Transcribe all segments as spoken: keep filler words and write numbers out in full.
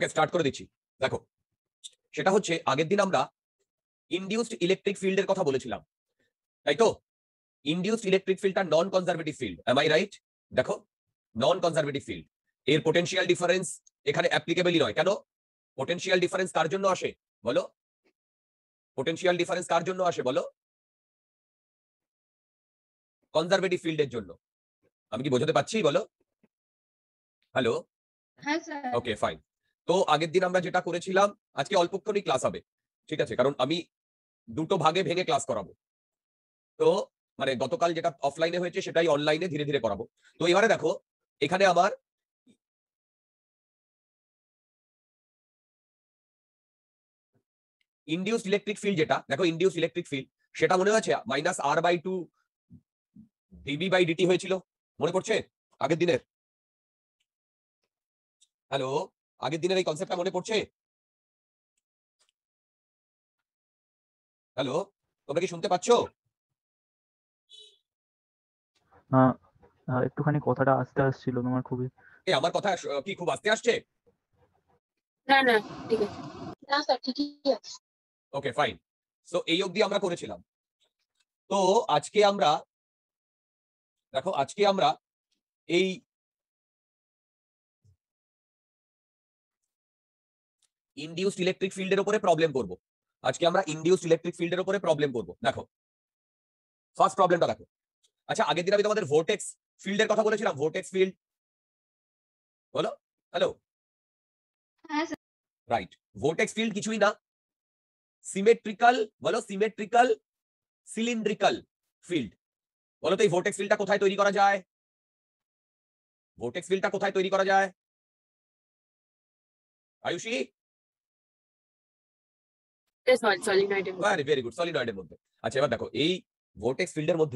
Okay start করে দিচ্ছি। দেখো সেটা হচ্ছে আগের দিন আমরা ইনডিউসড ইলেকট্রিক ফিল্ডের কথা বলেছিলাম, তাই তো? ইনডিউসড ইলেকট্রিক ফিল্ডটা non conservative field, am I right? দেখো নন কনজারভেটিভ ফিল্ড, এর পোটেনশিয়াল ডিফারেন্স এখানে অ্যাপ্লিকেবলই নয়। কেন? পোটেনশিয়াল ডিফারেন্স কার জন্য আসে বলো? পোটেনশিয়াল ডিফারেন্স কার জন্য আসে বলো? কনজারভেটিভ ফিল্ডের জন্য। আমি কি বোঝাতে পারছি বলো? হ্যালো? হ্যাঁ স্যার। Okay fine. তো আগের দিন আমরা যেটা করেছিলাম, আজকে অল্পক্ষণই ক্লাস হবে, ঠিক আছে? কারণ আমি দুটো ভাগে ভেঙে ক্লাস করাবো। তো মানে গতকাল যেটা অফলাইনে হয়েছে সেটাই অনলাইনে ধীরে ধীরে করাবো। তো এবারে দেখো এখানে আমার ইনডিউসড ইলেকট্রিক ফিল্ড, যেটা দেখো ইনডিউসড ইলেকট্রিক ফিল্ড সেটা মনে হচ্ছে minus R by two DB by D T হয়েছিল, মনে পড়ছে আগের দিনের? হ্যালো, আগের দিনের এই কনসেপ্টটা মনে পড়ছে? হ্যালো, তোমরা কি শুনতে পাচ্ছ? একটুখানি কথাটা আস্তে আসছিল তোমার খুবই। এই আমার কথা কি খুব আস্তে আসছে? না না ঠিক আছে। না স্যার ঠিকই আছে। Okay fine. সো এই অবধি আমরা করেছিলাম। তো আজকে আমরা দেখো আজকে আমরা এই ইনডিউসড ইলেকট্রিক ফিল্ডের উপরে প্রবলেম করব। আজকে আমরা ইনডিউসড ইলেকট্রিক ফিল্ডের উপরে প্রবলেম করব। দেখো ফার্স্ট প্রবলেমটা দেখো। আচ্ছা আগের দিন আমি তোমাদের ভোর্টেক্স ফিল্ডের কথা বলেছিলাম, ভোর্টেক্স ফিল্ড বলো। হ্যালো, হ্যাঁ স্যার। রাইট। ভোর্টেক্স ফিল্ড কিছুই না, সিমেট্রিক্যাল বলো, সিমেট্রিক্যাল সিলিন্ড্রিক্যাল ফিল্ড। বলো তো এই ভোর্টেক্স ফিল্ডটা কোথায় তৈরি করা যায়? ভোর্টেক্স ফিল্ডটা কোথায় তৈরি করা যায় আয়ুষী? সলিনয়েডের মধ্যে। ভেরি ভেরি গুড, সলিনয়েডের মধ্যে। আচ্ছা এবার দেখো এই ভোর্টেক্স ফিল্ডের মধ্যে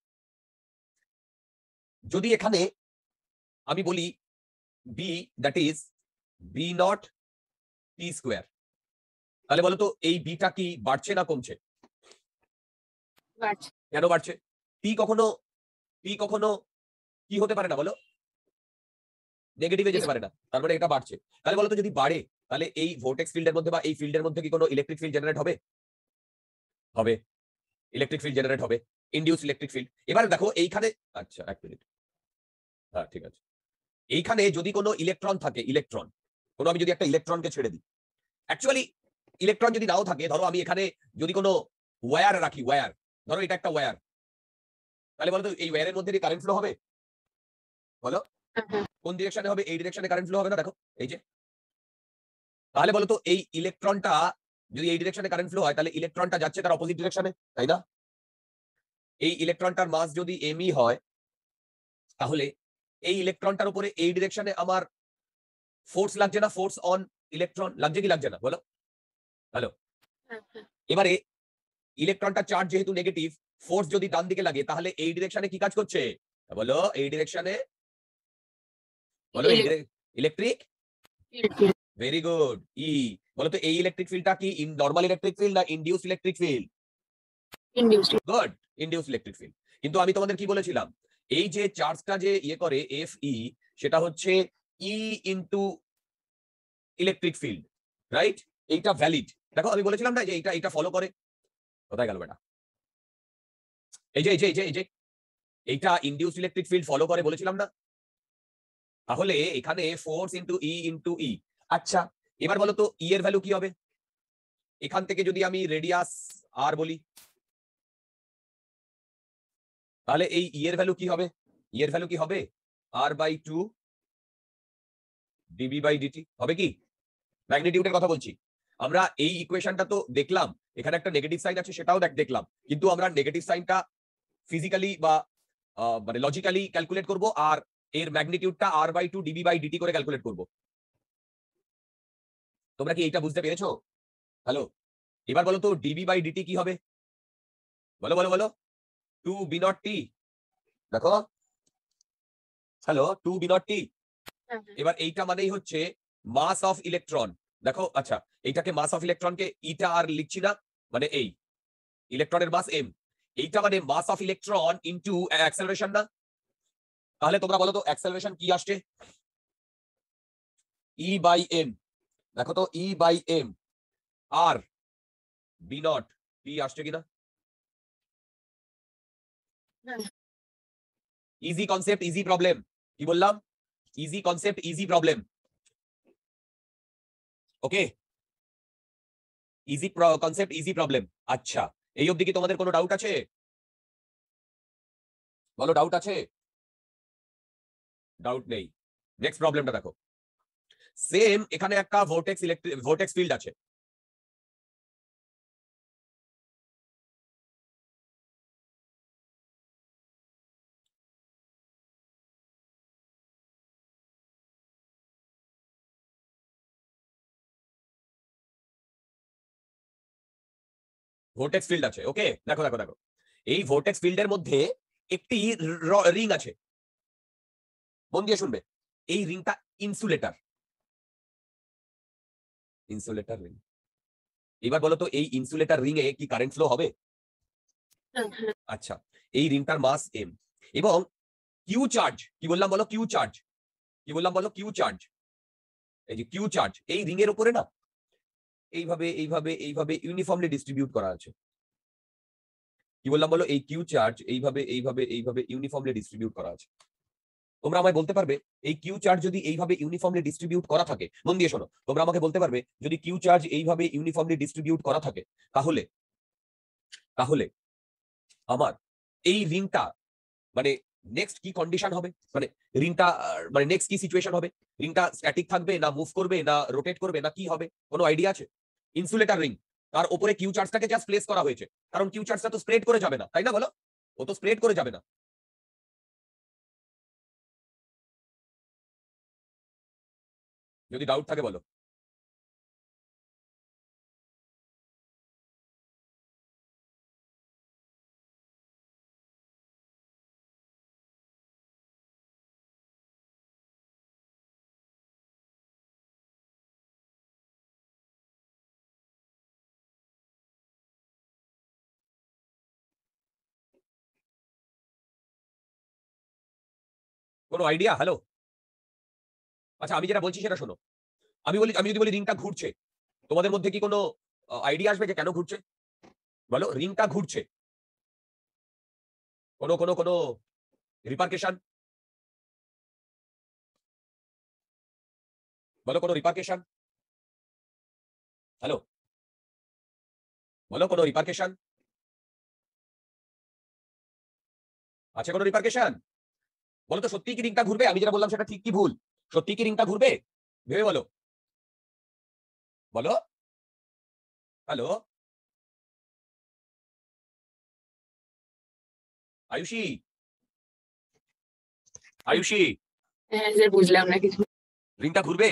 যদি এখানে আমি বলি B, that is B naught T square, তাহলে বলো তো এই বিটা কি বাড়ছে না কমছে? বাড়ছে। কেন বাড়ছে? টি কখনো টি কখনো কি হতে পারে না বলো? নেগেটিভে যেতে পারে না, তার মানে এটা বাড়ছে। তাহলে বলো তো যদি বাড়ে তাহলে এই ভোর্টেক্স ফিল্ডের মধ্যে বা এই ফিল্ডের মধ্যে কি কোনো ইলেকট্রিক ফিল্ড জেনারেট হবে? হবে, ইলেকট্রিক ফিল্ড জেনারেট হবে, ইনডিউস ইলেকট্রিক ফিল্ড। এবার দেখো এইখানে, আচ্ছা এক মিনিট, হ্যাঁ ঠিক আছে। এইখানে যদি কোনো ইলেকট্রন থাকে, ইলেকট্রন কোনো আমি যদি একটা ইলেকট্রনকে ছেড়ে দিই, অ্যাকচুয়ালি ইলেকট্রন যদি নাও থাকে, ধরো আমি এখানে যদি কোনো ওয়্যার রাখি, ওয়্যার, ধরো এটা একটা ওয়্যার, তাহলে বলো তো এই ওয়্যারের মধ্যে কি কারেন্ট ফ্লো হবে বলো? কোন ডিরেকশনে হবে? এই ডিরেকশনে কারেন্ট ফ্লো হবে না, দেখো এই যে। তাহলে বলো তো এই ইলেকট্রনটা যদি এই ডিরেকশনে কারেন্ট ফ্লো হয় তাহলে ইলেকট্রনটা যাচ্ছে তার অপোজিট ডিরেকশনে, তাই না? এই ইলেকট্রনটার মাস যদি এমই হয় তাহলে এই ইলেকট্রনটার উপরে এই ডিরেকশনে আমার ফোর্স লাগছে না? ফোর্স অন ইলেকট্রন লাগছে কি লাগছে না বলো? হ্যালো, এবারে ইলেকট্রনটা চার্জ যেহেতু নেগেটিভ, ফোর্স যদি ডান দিকে লাগে তাহলে এই ডিরেকশনে কি কাজ করছে বলো? এই ডিরেকশনে বলো ইলেকট্রিক। ভেরি গুড, ই। বলো তো এই ইলেকট্রিক ফিল্ডটা কি নরমাল ইলেকট্রিক ফিল্ড না induced electric field? Induced. Good, induced electric field. কিন্তু আমি তোমাদের কি বলেছিলাম, এই যে চার্জটা যে ইয়ে করে এফ ই, সেটা হচ্ছে E into electric field, right? এইটা ভ্যালিড। দেখো আমি বলেছিলাম না যে এইটা এইটা ফলো করে, কোথায় গেল বেটা? এই যে এই যে এই যে এই যে এইটা ইনডিউসড ইলেকট্রিক ফিল্ড ফলো করে বলেছিলাম না? তাহলে এখানে force into E into E. আচ্ছা এবার বলো তো ই এর ভ্যালু কি হবে? এখান থেকে যদি আমি রেডিয়াস আর বলি তাহলে এই ই এর ভ্যালু কি হবে? ই এর ভ্যালু কি হবে? R by two DB by D T হবে কি? ম্যাগনিটিউডের কথা বলছি। আমরা এই ইকুয়েশনটা তো দেখলাম, এখানে একটা নেগেটিভ সাইন আছে সেটাও দেখলাম, কিন্তু আমরা নেগেটিভ সাইনটা ফিজিক্যালি বা মানে লজিক্যালি ক্যালকুলেট করব, আর এর ম্যাগনিটিউডটা R by two DB by D T করে ক্যালকুলেট করব। তোমরা কি এইটা বুঝতে পেরেছো? হ্যালো, এবার বলো তো ডিবি বাই ডিটি কি হবে বলো বলো বলো? Two B naught T. দেখো hello, two B naught T. এবার এইটা মানেই হচ্ছে মাস অফ ইলেকট্রন। দেখো আচ্ছা এইটাকে মাস অফ ইলেকট্রনকে ইটা আর লিখছি না, মানে এই ইলেকট্রনের মাস এম, এইটা মানে mass of electron into acceleration না? তাহলে তোমরা বলো তো অ্যাক্সেলারেশন কি আসছে? E by M. দেখো তো E by M R B naught P আসছে কিনা? Easy concept easy problem. কি বললাম? Easy concept easy problem. Okay, easy concept easy problem. আচ্ছা, এই অবধি কি তোমাদের কোনো ডাউট আছে? বলো, ডাউট আছে? ডাউট নেই। নেক্সট প্রবলেমটা দেখো। সেম এখানে একটা ভোর্টেক্স ইলেকট্রিক ভোর্টেক্স ফিল্ড আছে। ভোর্টেক্স ফিল্ড আছে। ওকে, দেখো দেখো দেখো, এই ভোর্টেক্স ফিল্ডের মধ্যে একটি রিং আছে। মন দিয়ে শুনবে, এই রিংটা ইনসুলেটর। Insulator ring. এবার বলো তো এই ইনসুলেটর রিং এ কি কারেন্ট ফ্লো হবে? আচ্ছা, এই রিংটার মাস এম এবং কিউ চার্জ, কি বললাম বলো? Q charge. কি বললাম বলো? Q charge. এই যে কিউ চার্জ এই রিং এর উপরে না এইভাবে এইভাবে এইভাবে ইউনিফর্মলি ডিস্ট্রিবিউট করা আছে। কি বললাম বলো? এই কিউ চার্জ এইভাবে এইভাবে এইভাবে ইউনিফর্মলি ডিস্ট্রিবিউট করা আছে। তোমরা আমায় বলতে পারবে এই কিউ চার্জ যদি এইভাবে ইউনিফর্মলি ডিস্ট্রিবিউট করা থাকে, মন দিয়ে শোনো, তোমরা আমাকে বলতে পারবে যদি কিউ চার্জ এইভাবে ইউনিফর্মলি ডিস্ট্রিবিউট করা থাকে তাহলে তাহলে আমার এই রিংটা মানে নেক্সট কি কন্ডিশন হবে, মানে রিংটা মানে নেক্সট কি সিচুয়েশন হবে? রিংটা স্ট্যাটিক থাকবে না মুভ করবে না রোটেট করবে না কি হবে? কোনো আইডিয়া আছে? ইনসুলেটর রিং, তার উপরে কিউ চার্জটাকে জাস্ট প্লেস করা হয়েছে, কারণ কিউ চার্জটা তো স্প্রেড করে যাবে না, তাই না বলো? ও তো স্প্রেড করে যাবে না। যদি ডাউট থাকে বলো। কোনো আইডিয়া? হ্যালো, আচ্ছা আমি যেটা বলছি সেটা শোনো। আমি বলি, আমি যদি বলি রিংটা ঘুরছে, তোমাদের মধ্যে কি কোনো আইডিয়া আসবে যে কেন ঘুরছে? বলো, রিংটা ঘুরছে, কোনো কোনো কোনো রিপার্কেশন? বলো কোনো রিপার্কেশন? হ্যালো, বলো কোনো রিপার্কেশন আছে? কোনো রিপার্কেশন? বলো তো সত্যি কি রিংটা ঘুরবে? আমি যেটা বললাম সেটা ঠিক কি ভুল? সত্যি কি রিংটা ঘুরবে? ভেবে বলো। বলো, হ্যালো আয়ুষী, আয়ুষী, হ্যাঁ স্যার, বুঝলাম না কিছু। রিংটা ঘুরবে?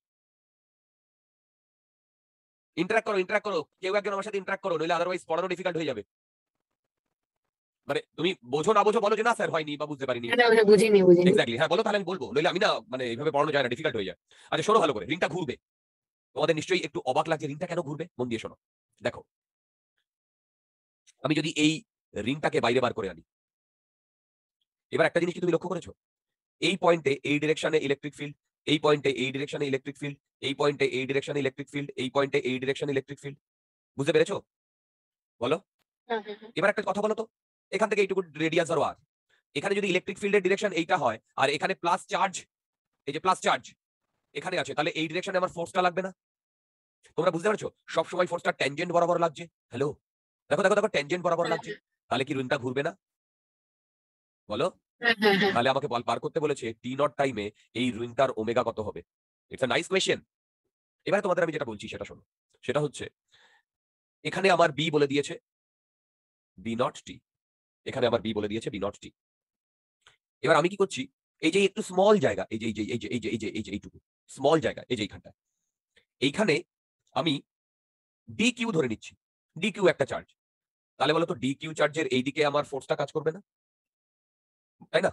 ইন্টারাক্ট করো, ইন্টারাক্ট করো, কেউ একজন আমার সাথে ইন্টারাক্ট করো, নইলে আদারওয়াইজ পড়ানো ডিফিকাল্ট হয়ে যাবে। মানে তুমি বোঝো না বোঝো, বলো যে না স্যার হয়নি বা বুঝতে পারিনি। না, ওটা বুঝিনি বুঝিনি। এক্স্যাক্টলি, হ্যাঁ বলো, তাহলে আমি বলবো, নইলে আমি না মানে এইভাবে পড়ানো যায় না, ডিফিকাল্ট হয়ে যায়। আচ্ছা শোনো ভালো করে, রিংটা ঘুরবে। তোমাদের নিশ্চয়ই একটু অবাক লাগছে, রিংটা কেন ঘুরবে? মন দিয়ে শোনো। দেখো, আমি যদি এই রিংটাকে বাইরে বার করে আনি, এবার একটা জিনিস কি তুমি লক্ষ্য করেছো? এই পয়েন্টে এই ডিরেকশনে ইলেকট্রিক ফিল্ড, এই পয়েন্টে এই ডিরেকশনে ইলেকট্রিক ফিল্ড, এই পয়েন্টে এই ডিরেকশনে ইলেকট্রিক ফিল্ড, এই পয়েন্টে এই ডিরেকশনে ইলেকট্রিক ফিল্ড। বুঝতে পেরেছো? বলো। হ্যাঁ হ্যাঁ হ্যাঁ। এবার একটা কথা বলো তো, এখান থেকে এইটুকু রেডিয়াস ধরো আর, এখানে যদি ইলেকট্রিক ফিল্ডের ডিরেকশন এইটা হয় আর এখানে প্লাস চার্জ, এই যে প্লাস চার্জ এখানে আছে, তাহলে এই ডিরেকশনে আমার ফোর্সটা লাগবে না? তোমরা বুঝতে পারছো? সব সময় ফোর্সটা ট্যানজেন্ট বরাবর লাগছে। হ্যালো, দেখো দেখো দেখো, ট্যানজেন্ট বরাবর হ্যাঁ, লাগছে, তাহলে কি রিংটা ঘুরবে না? বলো। হ্যাঁ, হ্যাঁ, হ্যাঁ। তাহলে আমাকে বল বার করতে বলেছে টি নট টাইমে এই রিংটার ওমেগা কত হবে। It's a nice question. এবারে তোমাদের আমি যেটা বলছি সেটা শোনো। সেটা হচ্ছে এখানে আমার বি বলে দিয়েছে বি নট টি, এখানে আমার বি বলে দিয়েছে বি নট টি। এবার আমি কি করছি, এই যে একটু স্মল জায়গা, এই যে এই যে এই যে এই যে এই যে এই যে এইটুকু স্মল জায়গা, এই যে এইখানটা, এইখানে আমি ডি কিউ ধরে নিচ্ছি। ডি কিউ একটা চার্জ, তাহলে বলো তো ডি কিউ চার্জের এইদিকে আমার ফোর্সটা কাজ করবে না? তাই না?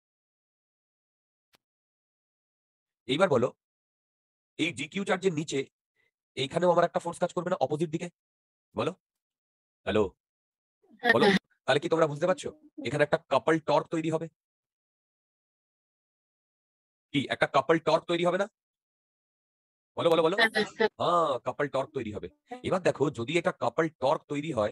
এইবার বলো, এই ডি কিউ চার্জের নিচে এইখানেও আমার একটা ফোর্স কাজ করবে না অপোজিট দিকে? বলো। হ্যালো, বলো। তাহলে কি তোমরা বুঝতে পারছো? এখানে একটা কাপল টর্ক তৈরি হবে। কি একটা কাপল টর্ক তৈরি হবে না? বলো বলো বলো হ্যাঁ হ্যাঁ হ্যাঁ হ্যাঁ কাপল টর্ক তৈরি হবে। এবার দেখো যদি এটা কাপল টর্ক তৈরি হয়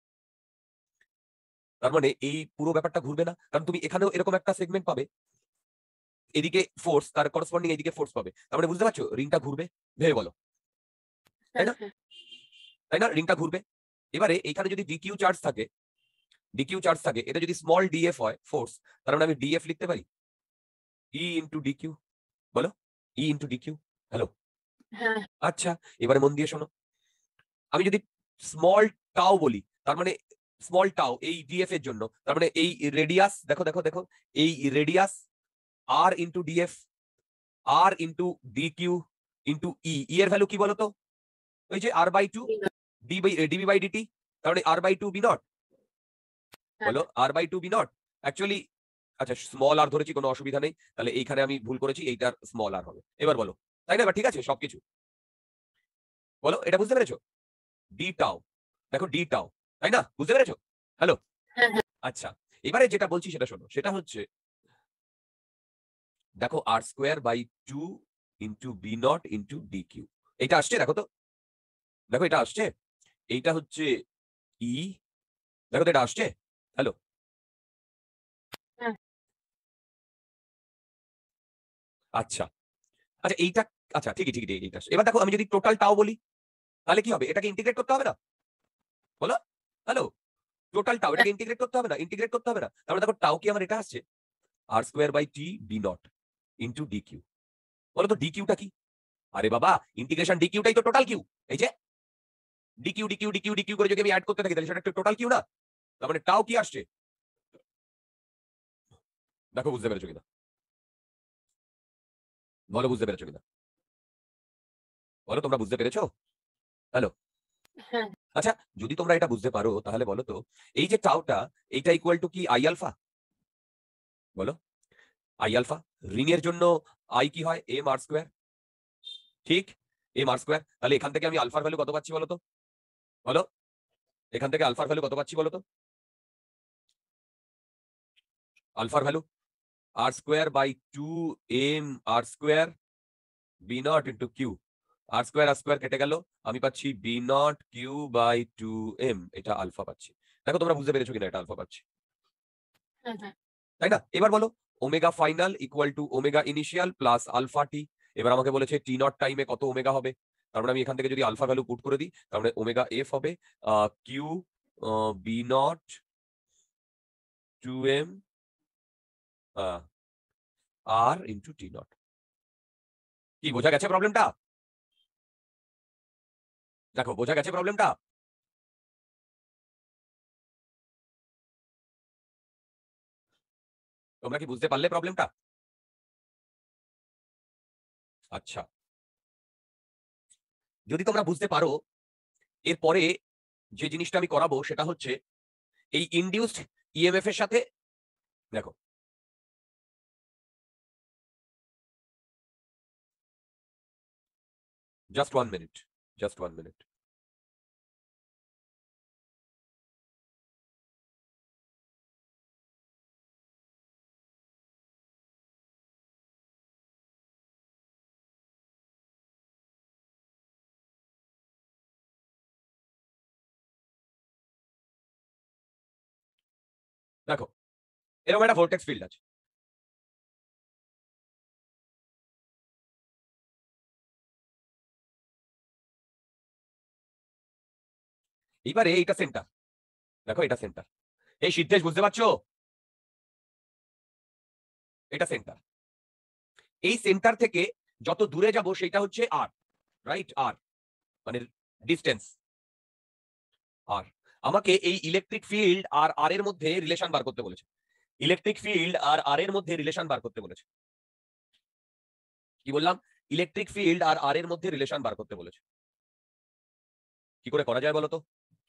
তার মানে এই পুরো ব্যাপারটা ঘুরবে না, কারণ তুমি এখানেও এরকম একটা সেগমেন্ট পাবে, এদিকে ফোর্স তার করসপন্ডিং এদিকে ফোর্স পাবে, তার মানে বুঝতে পারছো রিংটা ঘুরবে, ভেবে বলো, তাই হ্যাঁ না? হ্যাঁ তাই না, রিংটা ঘুরবে। এবারে এখানে যদি ডিকিউ চার্জ থাকে, ডিকিউ চার্জ থাকে, এটা যদি স্মল ডিএফ হয় ফোর্স, তার মানে আমি ডিএফ লিখতে পারি ই ইন্টু ডিকিউ। বলো ই ইন্টু ডিকিউ। হ্যালো, হ্যাঁ আচ্ছা এবারে মন দিয়ে শোনো, আমি যদি স্মল টাও বলি তার মানে স্মল টাও এই ডিএফ এর জন্য, তার মানে এই রেডিয়াস, দেখো দেখো দেখো, এই radius R into D F, R into D Q into E, E এর ভ্যালু কি বলতো, ওই যে R by two D by D B by D T, তার মানে R by two B naught. হ্যাঁ বলো R by two B naught actually, আচ্ছা স্মল আর ধরেছি কোনো অসুবিধা নেই, তাহলে এইখানে আমি ভুল করেছি, এইটার স্মল আর হবে। এবার বলো, তাই না? এবার ঠিক আছে সবকিছু বলো, এটা বুঝতে পেরেছো? ডি টাও, দেখো ডি টাও, তাই না? বুঝতে পেরেছো? হ্যালো, হ্যাঁ হ্যাঁ আচ্ছা এবারে যেটা বলছি সেটা শোনো, সেটা হচ্ছে দেখো R square by two into B naught into D Q, এইটা আসছে দেখো তো, দেখো এটা আসছে, এইটা হচ্ছে ই, দেখো তো এটা আসছে। হ্যালো, হ্যাঁ আচ্ছা আচ্ছা এইটা, আচ্ছা ঠিকই ঠিকই ঠিকই এইটা আসছে। এবার দেখো আমি যদি টোটাল টাও বলি তাহলে কি হবে, এটাকে ইন্টিগ্রেট করতে হবে না? বলো হ্যালো, টোটাল টাও হ্যাঁ এটাকে ইন্টিগ্রেট করতে হবে না? ইন্টিগ্রেট করতে হবে না, তারপরে দেখো টাও কি আমার এটা আসছে R square by T B naught into D Q. বলো তো ডি কিউটা কি? আরে বাবা ইন্টিগ্রেশন ডি কিউটাই তো টোটাল কিউ, এই যে ডিকিউ ডিকিউ ডিকিউ ডিকিউ করে যদি আমি অ্যাড করতে থাকি তাহলে সেটা একটা টোটাল কিউ না? তার মানে টাও কি আসছে, দেখো বুঝতে পেরেছো কিনা, বলো বুঝতে পেরেছো কিনা, বলো তোমরা বুঝতে পেরেছো? হ্যালো, হ্যাঁ আচ্ছা যদি তোমরা এটা বুঝতে পারো তাহলে বলো তো এই যে টাওটা এইটা ইকুয়াল টু কি আই আলফা? বলো আই আলফা, রিং এর জন্য আই কি হয় এম আর স্কোয়ার, ঠিক এম আর স্কোয়ার, তাহলে এখান থেকে আমি আলফার ভ্যালু কত পাচ্ছি বলো তো, বলো এখান থেকে আলফার ভ্যালু কত পাচ্ছি বলো তো, আলফার value R square by two M R square B naught into Q, R square R square কেটে গেল, আমি পাচ্ছি B naught Q by two M, এটা আলফা পাচ্ছি। দেখো তোমরা বুঝতে পেরেছো কিনা এটা আলফা পাচ্ছি, হ্যাঁ হ্যাঁ তাই না? এবার বলো omega final equal to omega initial plus alpha T, এবার আমাকে বলেছে টি নট টাইমে কত ওমেগা হবে, তার মানে আমি এখান থেকে যদি আলফা ভ্যালু পুট করে দিই তার মানে ওমেগা এফ হবে Q B naught two M R into T naught. কি বোঝা গেছে প্রবলেমটা? দেখো বোঝা গেছে প্রবলেমটা? তোমরা কি বুঝতে পারলে প্রবলেমটা? আচ্ছা যদি তোমরা বুঝতে পারো, এরপরে যে জিনিসটা আমি করাবো সেটা হচ্ছে এই ইনডিউসড ইএমএফ এর সাথে, দেখো just one minute, just one minute, দেখো এরকম একটা ভোর্টেক্স ফিল্ড আছে, এইবারে এইটা সেন্টার, দেখো এটা সেন্টার, এই সিদ্ধেশ বুঝতে পারছো, এটা সেন্টার, এই সেন্টার থেকে যত দূরে যাব সেটা হচ্ছে আর, রাইট আর মানে ডিস্টেন্স আর, আমাকে এই ইলেকট্রিক ফিল্ড আর আর এর মধ্যে রিলেশন বার করতে বলেছে, ইলেকট্রিক ফিল্ড আর আর এর মধ্যে রিলেশন বার করতে বলেছে, কি বললাম, ইলেকট্রিক ফিল্ড আর আর এর মধ্যে রিলেশন বার করতে বলেছে, কি করে করা যায় বলো তো,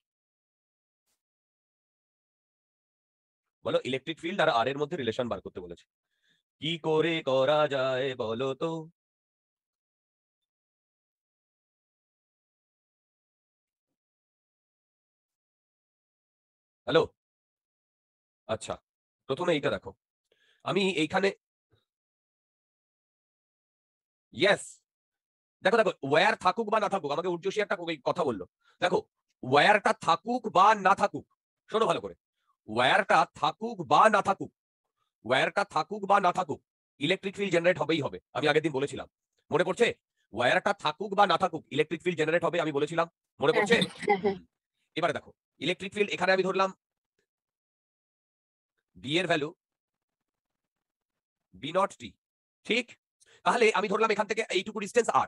বলো ইলেকট্রিক ফিল্ড আর আর এর মধ্যে রিলেশন বার করতে বলেছে, কি করে করা যায় বলো তো? হ্যালো, আচ্ছা প্রথমে এইটা দেখো, আমি এইখানে ইয়েস দেখো দেখো ওয়্যার থাকুক বা না থাকুক, আমাকে উর্জশী একটা ক- কথা বললো। দেখো ওয়্যারটা থাকুক বা না থাকুক, শোনো ভালো করে, ওয়্যারটা থাকুক বা না থাকুক, ওয়্যারটা থাকুক বা না থাকুক, ইলেকট্রিক ফিল্ড জেনারেট হবেই হবে। আমি আগের দিন বলেছিলাম, মনে পড়ছে? ওয়্যারটা থাকুক বা না থাকুক, ইলেকট্রিক ফিল্ড জেনারেট হবে, আমি বলেছিলাম, মনে হ্যাঁ পড়ছে? হ্যাঁ হ্যাঁ হুম। এবারে দেখো ইলেকট্রিক ফিল্ড এখানে আমি ধরলাম বি এর ভ্যালু বি নট টি, ঠিক? তাহলে আমি ধরলাম এখান থেকে এইটুকু ডিস্টেন্স আর,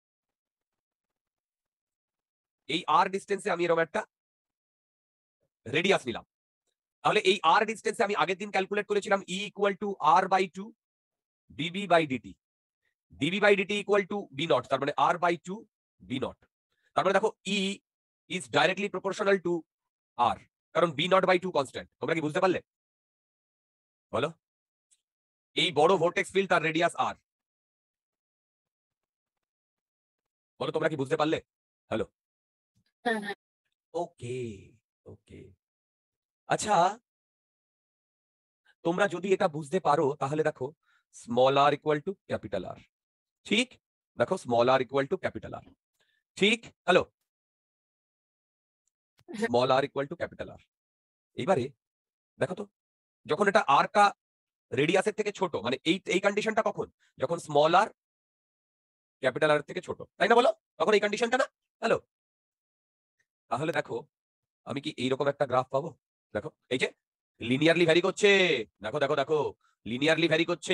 এই আর ডিস্টেন্সে আমি এরকম একটা রেডিয়াস নিলাম। তাহলে এই আর ডিস্টেন্সে আমি আগের দিন ক্যালকুলেট করেছিলাম E equal to R by two DB by D T, D B by D T equal to B naught, তার মানে R by two B naught. তার মানে দেখো E is directly proportional to R, কারণ B naught by two constant. তোমরা কি বুঝতে পারলে? বলো, এই বড় ভোর্টেক্স ফিল্ড তার রেডিয়াস আর, বলো তোমরা কি বুঝতে পারলে? হ্যালো, হ্যাঁ হ্যাঁ ওকে ওকে। আচ্ছা, তোমরা যদি এটা বুঝতে পারো তাহলে দেখো small R equal to capital R, ঠিক? দেখো small R equal to capital R, ঠিক? Hello, small R equal to capital R. এইবারে দেখো তো, যখন এটা আরটা রেডিয়াসের থেকে ছোট, মানে এই এই কন্ডিশনটা কখন? যখন স্মল আর ক্যাপিটাল আর থেকে ছোট, তাই না? বলো, তখন এই কন্ডিশনটা না? হ্যালো, তাহলে দেখো আমি কি এইরকম একটা গ্রাফ পাবো? দেখো এই যে লিনিয়ারলি ভ্যারি করছে, দেখো দেখো দেখো লিনিয়ারলি ভ্যারি করছে,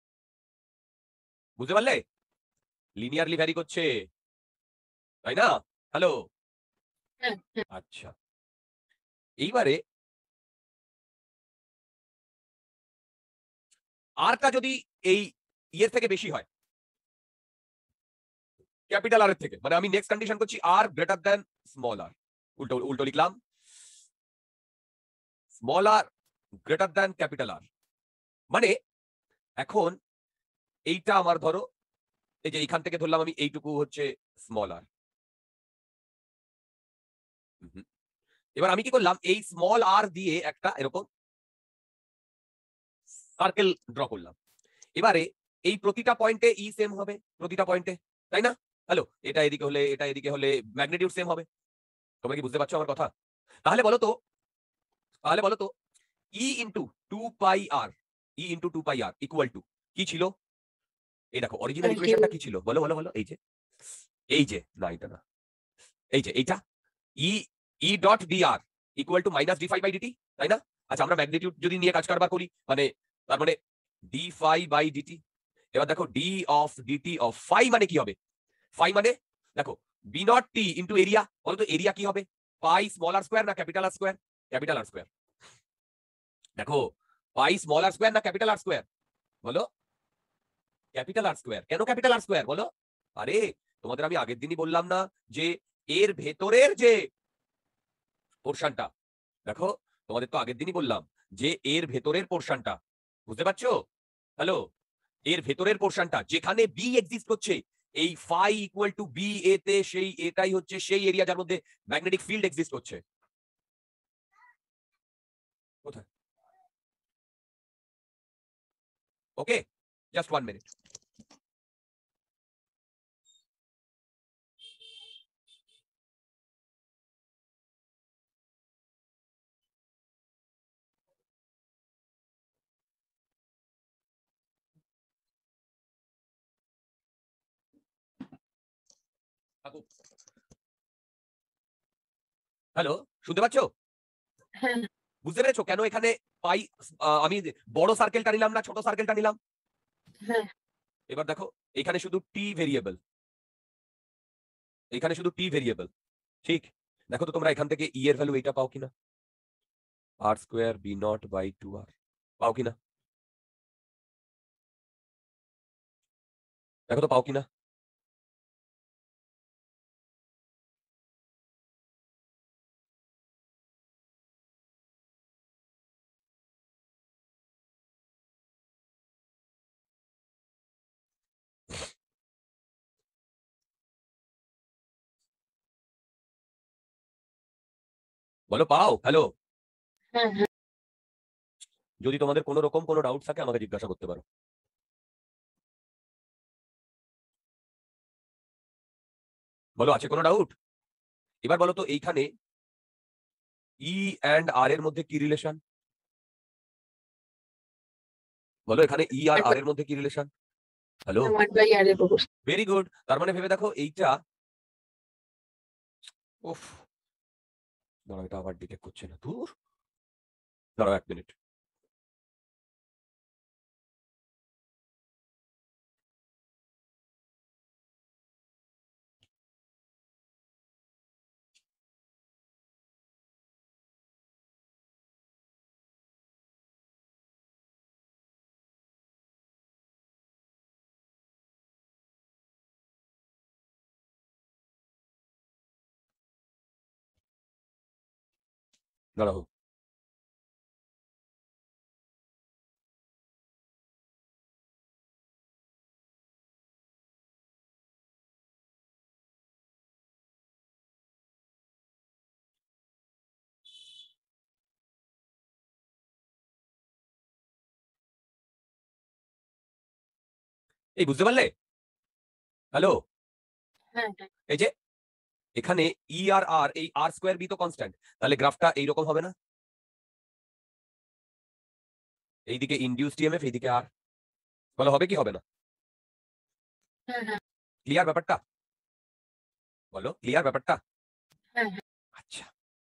বুঝতে পারলে? লিনিয়ারলি ভ্যারি করছে, তাই না? হ্যালো, হ্যাঁ আচ্ছা, এইবারে আরটা যদি এই ইয়ের থেকে বেশি হয়, ক্যাপিটাল আর এর থেকে, মানে আমি নেক্সট কন্ডিশন করছি R greater than small R, উল্টো উল্টো লিখলাম, small R greater than capital R, মানে এখন এইটা আমার ধরো, এই যে এইখান থেকে ধরলাম আমি এইটুকু হচ্ছে স্মল আর। এবার আমি কি করলাম, এই স্মল আর দিয়ে একটা এরকম সার্কেল ড্র করলাম। এবারে এই প্রতিটা পয়েন্টে ই সেম হবে, প্রতিটা পয়েন্টে, তাই না? হ্যালো, এটা এদিকে হলে এটা এদিকে হলে ম্যাগনিটিউড সেম হবে। তোমরা কি বুঝতে পারছো আমার কথা? তাহলে বলো তো, তাহলে বলো তো E into two pi R, E into two pi R equal to কি ছিল? এই দেখো অরিজিনাল থ্যাংক ইউ ইকুয়েশনটা কি ছিল? বলো বলো বলো, এই যে এই যে না এটা না, এই যে এইটা E E dot D R equal to minus D phi by DT, তাই না? আচ্ছা, আমরা ম্যাগনিটিউড যদি নিয়ে কাজ কারবার করি, মানে তার মানে ডি ফাই বাই ডিটি। এবার দেখো D of DT of phi মানে কি হবে? ফাই মানে দেখো B naught T into area, বলো তো এরিয়া কি হবে? পাই স্মল আর স্কোয়ার না capital R square? Capital R square. দেখো পাই স্মল আর স্কোয়ার না ক্যাপিটাল আর স্কোয়ার? বলো, ক্যাপিটাল আর স্কোয়ার। কেন ক্যাপিটাল আর স্কোয়ার বলো? আরে তোমাদের আমি আগের দিনই বললাম না যে এর ভেতরের যে পোর্শনটা, দেখো তোমাদের তো আগের দিনই বললাম যে এর ভেতরের পোর্শনটা, বুঝতে পারছো? হ্যালো, এর ভেতরের পোর্শনটা যেখানে বি এক্সিস্ট করছে, এই ফাই ইকুয়াল টু বি এতে, সেই এটাই হচ্ছে সেই এরিয়া যার মধ্যে ম্যাগনেটিক ফিল্ড এক্সিস্ট করছে। কোথায়? Okay, just one minute. Hello, শুনতে পাচ্ছো? হ্যাঁ বুঝতে পেরেছো কেন এখানে পাই আমি বড় সার্কেলটা নিলাম না ছোট সার্কেলটা নিলাম? হ্যাঁ এবার দেখো এখানে শুধু টি ভেরিয়েবল, এখানে শুধু টি ভেরিয়েবল, ঠিক? দেখো তো তোমরা এখান থেকে ই এর ভ্যালু এইটা পাও কিনা, R square B naught by two R, পাও কিনা? দেখো তো পাও কিনা? বলো পাও? হ্যালো, হ্যাঁ হ্যাঁ যদি তোমাদের কোনো রকম কোনো ডাউট থাকে আমাকে জিজ্ঞাসা করতে পারো। বলো আছে কোনো ডাউট? এবার বলো তো এইখানে ই অ্যান্ড আর এর মধ্যে কি রিলেশন? বলো এখানে ই আর আর এর মধ্যে কি relation? Hello, one by R এর প্রপোর্শন। Very good. তার মানে ভেবে দেখো এইটা, উফ, দাঁড়াও এটা আবার ডিটেক্ট করছে না, দূর, দাঁড়াও এক মিনিট। দাঁড়াও, এই বুঝতে পারলে? হ্যালো, হ্যাঁ হ্যাঁ এই যে এখানে ই আর আর, এই আর স্কোয়ার বি তো কনস্ট্যান্ট, তাহলে গ্রাফটা এইরকম হবে না? এইদিকে ইনডিউসড ইএমএফ, এইদিকে আর, বলো হবে কি হবে না? হ্যাঁ হ্যাঁ ক্লিয়ার ব্যাপারটা? বলো ক্লিয়ার ব্যাপারটা? হ্যাঁ হ্যাঁ আচ্ছা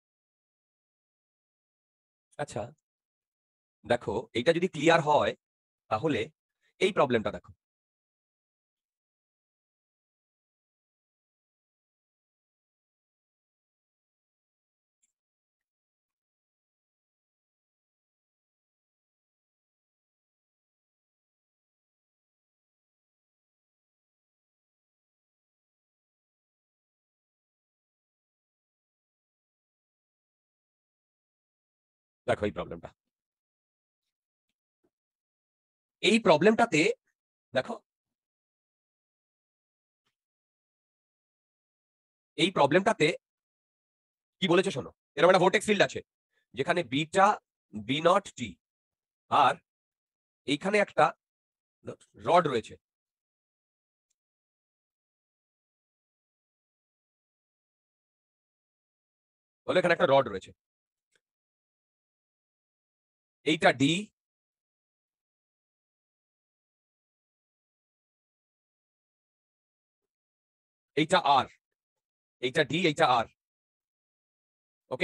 আচ্ছা, দেখো এইটা যদি ক্লিয়ার হয় তাহলে এই প্রবলেমটা দেখো। দেখো এই প্রবলেমটা, এই প্রবলেমটাতে দেখো, এই প্রবলেমটাতে কি বলেছে শোনো। এরকম একটা ভোর্টেক্স ফিল্ড আছে যেখানে বিটা বি নট টি, আর এইখানে একটা রড রয়েছে। বলো এখানে একটা রড রয়েছে, এইটা ডি, এইটা আর, এইটা ডি, এইটা আর। ওকে,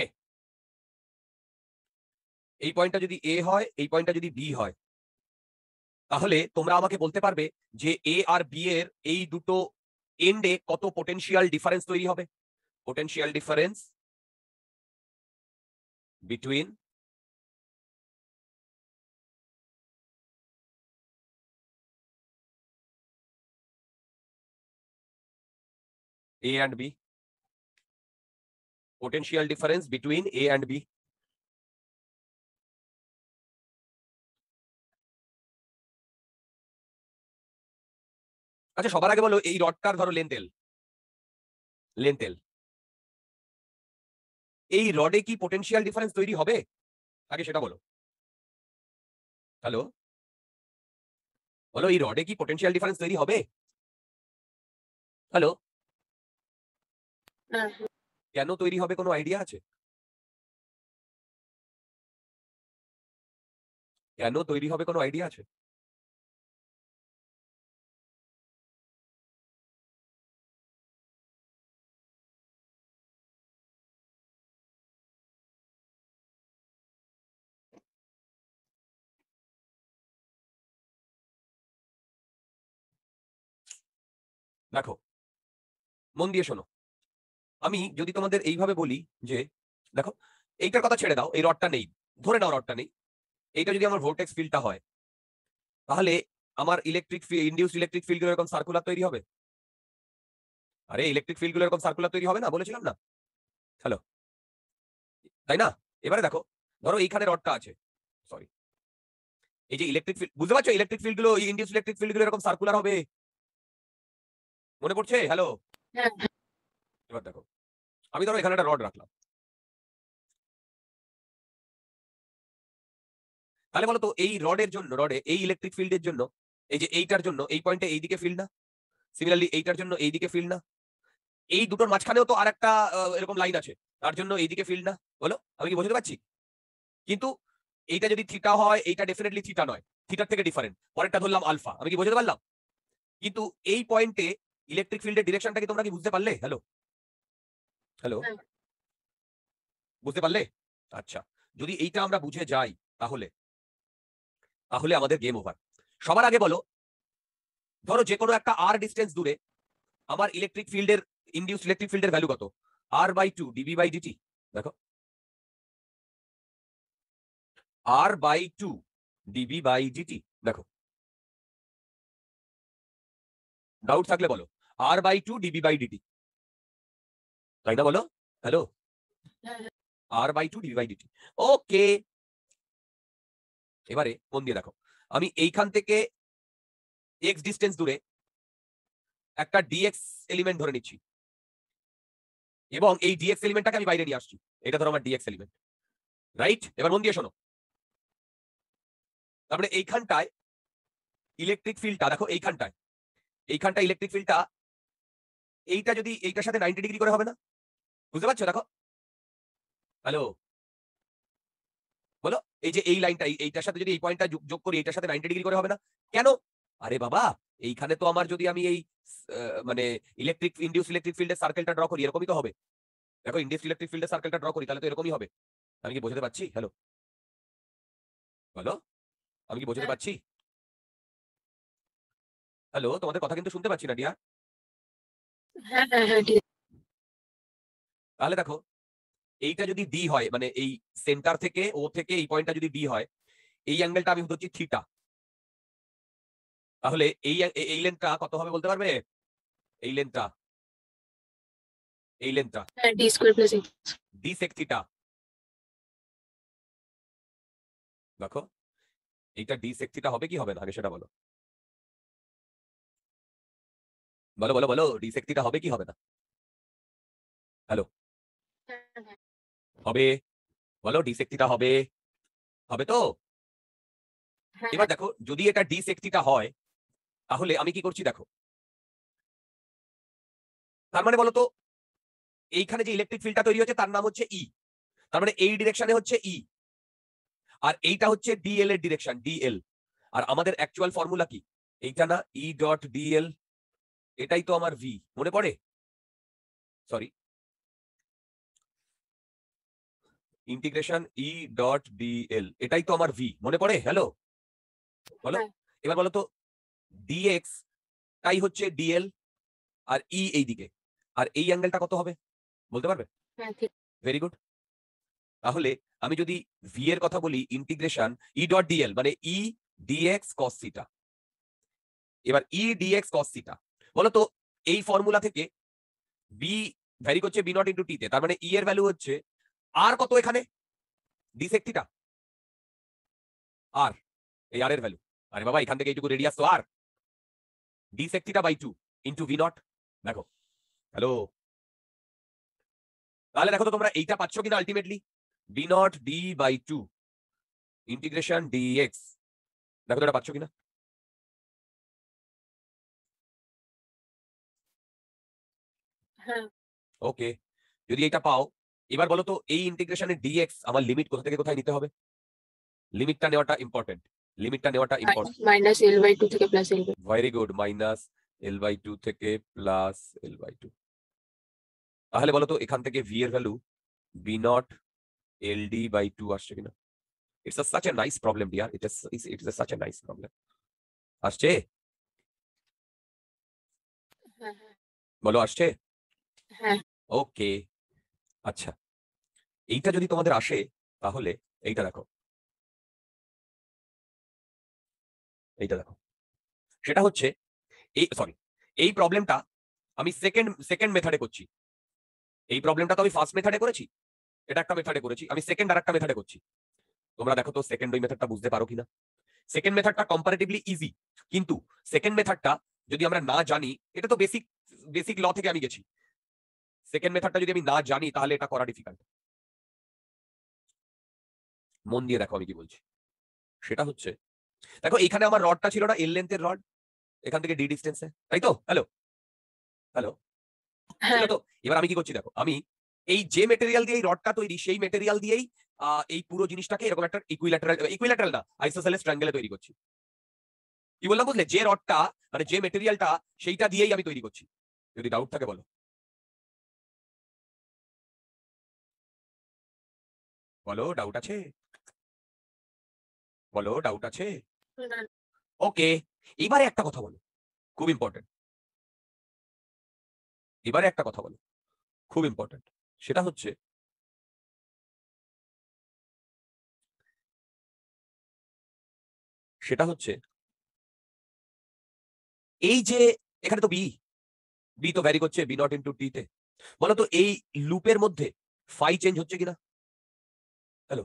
এই পয়েন্টটা যদি এ হয়, এই পয়েন্টটা যদি বি হয়, তাহলে তোমরা আমাকে বলতে পারবে যে এ আর বি এর এই দুটো এন্ডে কত পোটেনশিয়াল ডিফারেন্স তৈরি হবে? Potential difference between A and B, potential difference between A and B. আচ্ছা সবার আগে বলো এই রডটার ধরো লেন্থ এল, লেন্থ এল, এই রডে কি পোটেনশিয়াল ডিফারেন্স তৈরি হবে? আগে সেটা বলো। হ্যালো, বলো এই রডে কি পোটেনশিয়াল ডিফারেন্স তৈরি হবে? হ্যালো, হ্যাঁ কেন তৈরি হবে কোনো আইডিয়া আছে? কেন তৈরি হবে কোনো আইডিয়া আছে? দেখো মন দিয়ে শোনো, আমি যদি তোমাদের এইভাবে বলি যে দেখো এইটার কথা ছেড়ে দাও, এই রডটা নেই, ধরে নাও রডটা নেই, এইটা যদি আমার ভোর্টেক্স ফিল্ডটা হয়, তাহলে আমার ইলেকট্রিক ইনডিউসড ইলেকট্রিক ফিল্ড এরকম সার্কুলার তৈরি হবে? আরে ইলেকট্রিক ফিল্ড গুলো এরকম সার্কুলার তৈরি হবে না, বলেছিলাম না? হ্যালো, তাই না? এবারে দেখো, ধরো এইখানে রডটা আছে, সরি, এই যে ইলেকট্রিক ফিল্ড, বুঝতে পারছো ইলেকট্রিক ফিল্ড গুলো, ইনডিউসড ইলেকট্রিক ফিল্ড গুলো এরকম সার্কুলার হবে, মনে পড়ছে? হ্যালো, হ্যাঁ এবার দেখো, আমি ধরো এখানে একটা রড রাখলাম, তাহলে বলো তো এই রডের জন্য, রডে এই ইলেকট্রিক ফিল্ডের জন্য, এই যে এইটার জন্য এই পয়েন্টে এইদিকে ফিল্ড না, সিমিলারলি এইটার জন্য এইদিকে ফিল্ড না, এই দুটোর মাঝখানেও তো আর একটা এরকম লাইন আছে, তার জন্য এইদিকে ফিল্ড না। বলো আমি কি বোঝাতে পারছি? কিন্তু এইটা যদি থিটা হয়, এইটা ডেফিনেটলি থিটা নয়, থিটার থেকে ডিফারেন্ট। পরেরটা ধরলাম আলফা, আমি কি বোঝাতে পারলাম? কিন্তু এই পয়েন্টে ইলেকট্রিক ফিল্ডের ডিরেকশনটা কি তোমরা কি বুঝতে পারলে? হ্যালো হ্যালো হ্যাঁ। বুঝতে পারলে? আচ্ছা, যদি এইটা আমরা বুঝে যাই তাহলে তাহলে আমাদের গেম ওভার। সবার আগে বলো, ধরো যে কোনো একটা আর ডিস্টেন্স দূরে আমার ইলেকট্রিক ফিল্ডের ইনডিউসড ইলেকট্রিক ফিল্ডের ভ্যালু কত? R by two DB by DT. দেখো R by two DB by DT. দেখো ডাউট থাকলে বলো, R by two DB by DT, তাই না? বলো হ্যালো, হ্যাঁ, হ্যাঁ। R by two DB by DT. Okay, এবারে মন দিয়ে দেখো, আমি এইখান থেকে এক্স ডিস্টেন্স দূরে একটা ডিএক্স এলিমেন্ট ধরে নিচ্ছি, এবং এই ডিএক্স এলিমেন্টটাকে আমি বাইরে নিয়ে আসছি। এটা ধরো আমার ডিএক্স এলিমেন্ট, রাইট? এবার মন দিয়ে শোনো, তারপরে এইখানটায় ইলেকট্রিক ফিল্ডটা দেখো, এইখানটায় এইখানটা ইলেকট্রিক ফিল্ডটা এইটা যদি এইটার সাথে নাইনটি ডিগ্রি করে হবে না? বুঝতে পারছো? দেখো হ্যালো বলো, এই যে এই লাইনটা এইটার সাথে যদি এই পয়েন্টটা যোগ করি, এইটার সাথে নাইনটি ডিগ্রি করে হবে না কেন? আরে বাবা, এইখানে তো আমার যদি আমি এই মানে ইলেকট্রিক ইনডিউস ইলেকট্রিক ফিল্ডের সার্কেলটা ড্র করি, এরকমই তো হবে। দেখো ইনডিউস ইলেকট্রিক ফিল্ডের সার্কেলটা ড্র করি, তাহলে তো এরকমই হবে। আমি কি বোঝাতে পারছি? হ্যালো বলো, আমি কি বোঝাতে হ্যাঁ। পারছি? হ্যালো, তোমাদের কথা কিন্তু শুনতে পাচ্ছি না ডিয়ার। হ্যাঁ, হ্যাঁ, হ্যাঁ, ঠিক আছে। তাহলে দেখো, এইটা যদি ডি হয়, মানে এই সেন্টার থেকে ও থেকে এই পয়েন্টটা যদি ডি হয়, এই অ্যাঙ্গেলটা আমি ধরছি থিটা, তাহলে এই এই লেন্থটা কত হবে বলতে পারবে? এই লেন্থটা এই লেন্থটা হ্যাঁ, D square plus X. D sec theta. দেখো এইটা ডি সেক থিটা হবে কি হবে না, আগে সেটা বলো। বলো বলো বলো, ডি সেক থিটা হবে কি হবে না? হ্যালো হ্যাঁ, হ্যাঁ, হবে? বলো ডি সেক থিটা হবে, হবে তো? হ্যাঁ, এবার দেখো, যদি এটা ডি সেক থিটা হয়, তাহলে আমি কি করছি দেখো, তার মানে বলো তো, এইখানে যে ইলেকট্রিক ফিল্ডটা তৈরি হচ্ছে তার নাম হচ্ছে ই, তার মানে এই ডিরেকশনে হচ্ছে ই, আর এইটা হচ্ছে ডিএল এর ডিরেকশন, ডিএল। আর আমাদের অ্যাকচুয়াল ফর্মুলা কি? এইটা না, ই ডট ডিএল, এটাই তো আমার ভি, মনে পড়ে? Sorry, integration E dot DL, এটাই তো আমার ভি, মনে পড়ে? হ্যালো বলো, হ্যাঁ। এবার বলো তো, ডিএক্স তাই হচ্ছে ডিএল, আর ই এই দিকে, আর এই অ্যাঙ্গেলটা কত হবে বলতে পারবে? হ্যাঁ, ঠিক। Very good. তাহলে আমি যদি ভি এর কথা বলি, ইন্টিগ্রেশন ই ডট ডিএল মানে ই ডিএক্স কস থিটা। এবার ই ডিএক্স কস থিটা, বলো তো এই ফর্মুলা থেকে বি ভ্যারি করছে বি নট ইন্টু টি তে, তার মানে ই এর ভ্যালু হচ্ছে আর কত এখানে? ডি সেক থিটা, আর এই আর এর ভ্যালু, আরে বাবা এখান থেকে এইটুকু রেডিয়াস তো R, D sec theta by two into V naught. দেখো হ্যালো, তাহলে দেখো তো তোমরা এইটা পাচ্ছ কিনা ultimately, B naught D by two integration DX. দেখো তো এটা পাচ্ছ কিনা? হ্যাঁ। ওকে, যদি এটা পাও, এবার বলো তো এই ইন্টিগ্রেশনের ডিএক্স আমার লিমিট কোথা থেকে কোথায় নিতে হবে? লিমিটটা নেওয়াটা ইম্পর্টেন্ট, লিমিটটা নেওয়াটা important. Minus L by two থেকে plus L by. Very good, minus L by two থেকে প্লাস এল বাই টু। তাহলে বলো তো এখান থেকে ভি এর value B naught L D by two আসছে কিনা? It's such a nice problem dear, it is it is such a nice problem. আসছে? হ্যাঁ, হ্যাঁ, বলো আসছে? হ্যাঁ। ওকে, আচ্ছা, এইটা যদি তোমাদের আসে, তাহলে এইটা দেখো, এইটা দেখো, সেটা হচ্ছে এই সরি, এই প্রবলেমটা আমি সেকেন্ড সেকেন্ড মেথডে করছি। এই প্রবলেমটা তো আমি ফার্স্ট মেথডে করেছি, এটা একটা মেথডে করেছি, আমি সেকেন্ড আর একটা মেথডে করছি। তোমরা দেখো তো সেকেন্ড ওই মেথডটা বুঝতে পারো কিনা? সেকেন্ড মেথডটা কম্পারেটিভলি ইজি, কিন্তু সেকেন্ড মেথডটা যদি আমরা না জানি, এটা তো বেসিক বেসিক ল থেকে আমি গেছি, সেকেন্ড মেথডটা যদি আমি না জানি তাহলে এটা করা ডিফিকাল্ট। মন দিয়ে দেখো আমি কি বলছি, সেটা হচ্ছে দেখো এইখানে আমার রডটা ছিল না এল লেন্থের রড, এখান থেকে ডি ডিস্টেন্সে, তাই তো? হ্যালো হ্যালো হ্যাঁ বুঝলে তো? এবার আমি কি করছি দেখো, আমি এই যে মেটেরিয়াল দিয়ে এই রডটা তৈরি সেই মেটেরিয়াল দিয়েই আহ, এই পুরো জিনিসটাকে এরকম একটা ইকুইল্যাটারাল ইকুইল্যাটারাল না আইসোসেলেস ট্রায়াঙ্গেলে তৈরি করছি। কি বললাম বুঝলে? যে রডটা মানে যে মেটেরিয়ালটা সেইটা দিয়েই আমি তৈরি করছি। যদি ডাউট থাকে বলো, বলো ডাউট আছে, বলো ডাউট আছে। না, ওকে, এবারে একটা কথা বলো, খুব ইম্পর্টেন্ট। এবারে একটা কথা বলো, খুব ইম্পর্টেন্ট। সেটা হচ্ছে সেটা হচ্ছে এই যে এখানে তো বি বি তো ভ্যারি করছে বি নট ইন্টু টি তে। বলো তো এই লুপের মধ্যে ফাই চেঞ্জ হচ্ছে কিনা? হ্যালো,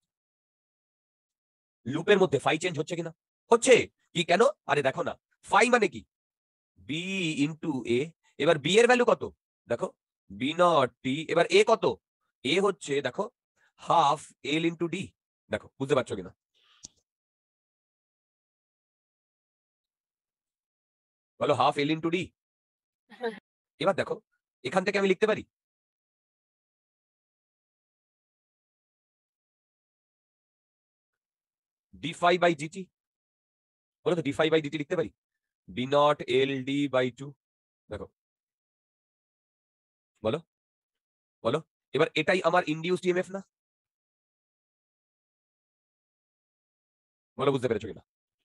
লুপের মধ্যে ফাই চেঞ্জ হচ্ছে কিনা? হচ্ছে। কি কেন? আরে দেখো না, ফাই মানে কি? B into A. এবার বি এর ভ্যালু কত? দেখো, বি নট টি। এবার এ কত? এ হচ্ছে দেখো হাফ এল ইন্টু ডি। দেখো বুঝতে পারছো কিনা? বলো হাফ এল ইন্টু ডি। হ্যাঁ এবার দেখো, এখান থেকে আমি লিখতে পারি ডি ফাই বাই ডিটি। বলো তো ডি ফাই বাই ডিটি লিখতে পারি B naught L D by two. দেখো, বলো বলো। এবার এটাই আমার ইনডিউসড ইএমএফ না? বলো বুঝতে পেরেছো কিনা?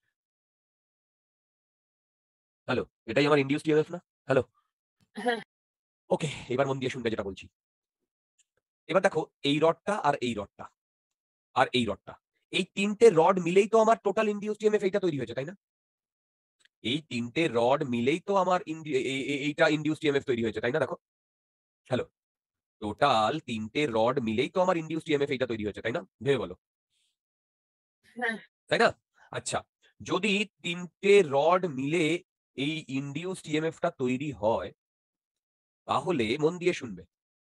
হ্যালো, এটাই আমার ইনডিউসড ইএমএফ না? হ্যালো, হ্যাঁ ওকে, এবার মন দিয়ে শুনবে যেটা বলছি। এবার দেখো, এই রডটা আর এই রডটা আর এই রডটা, এই তিনটে রড মিলেই তো আমার টোটাল ইনডিউসড ইএমএফ এইটা তৈরি হয়েছে, তাই না? এই তিনটে রড মিলেই তো আমার ইন্ডি- এ- এ- এইটা ইনডিউসড ইএমএফ তৈরি হয়েছে, তাই না? দেখো, হ্যালো, টোটাল তিনটে রড মিলেই তো আমার ইনডিউসড ইএমএফ এইটা তৈরি হয়েছে, তাই না? ভেবে বলো, হ্যাঁ তাই না? আচ্ছা, যদি তিনটে রড মিলে এই ইনডিউসড ইএমএফটা তৈরি হয়, তাহলে মন দিয়ে শুনবে,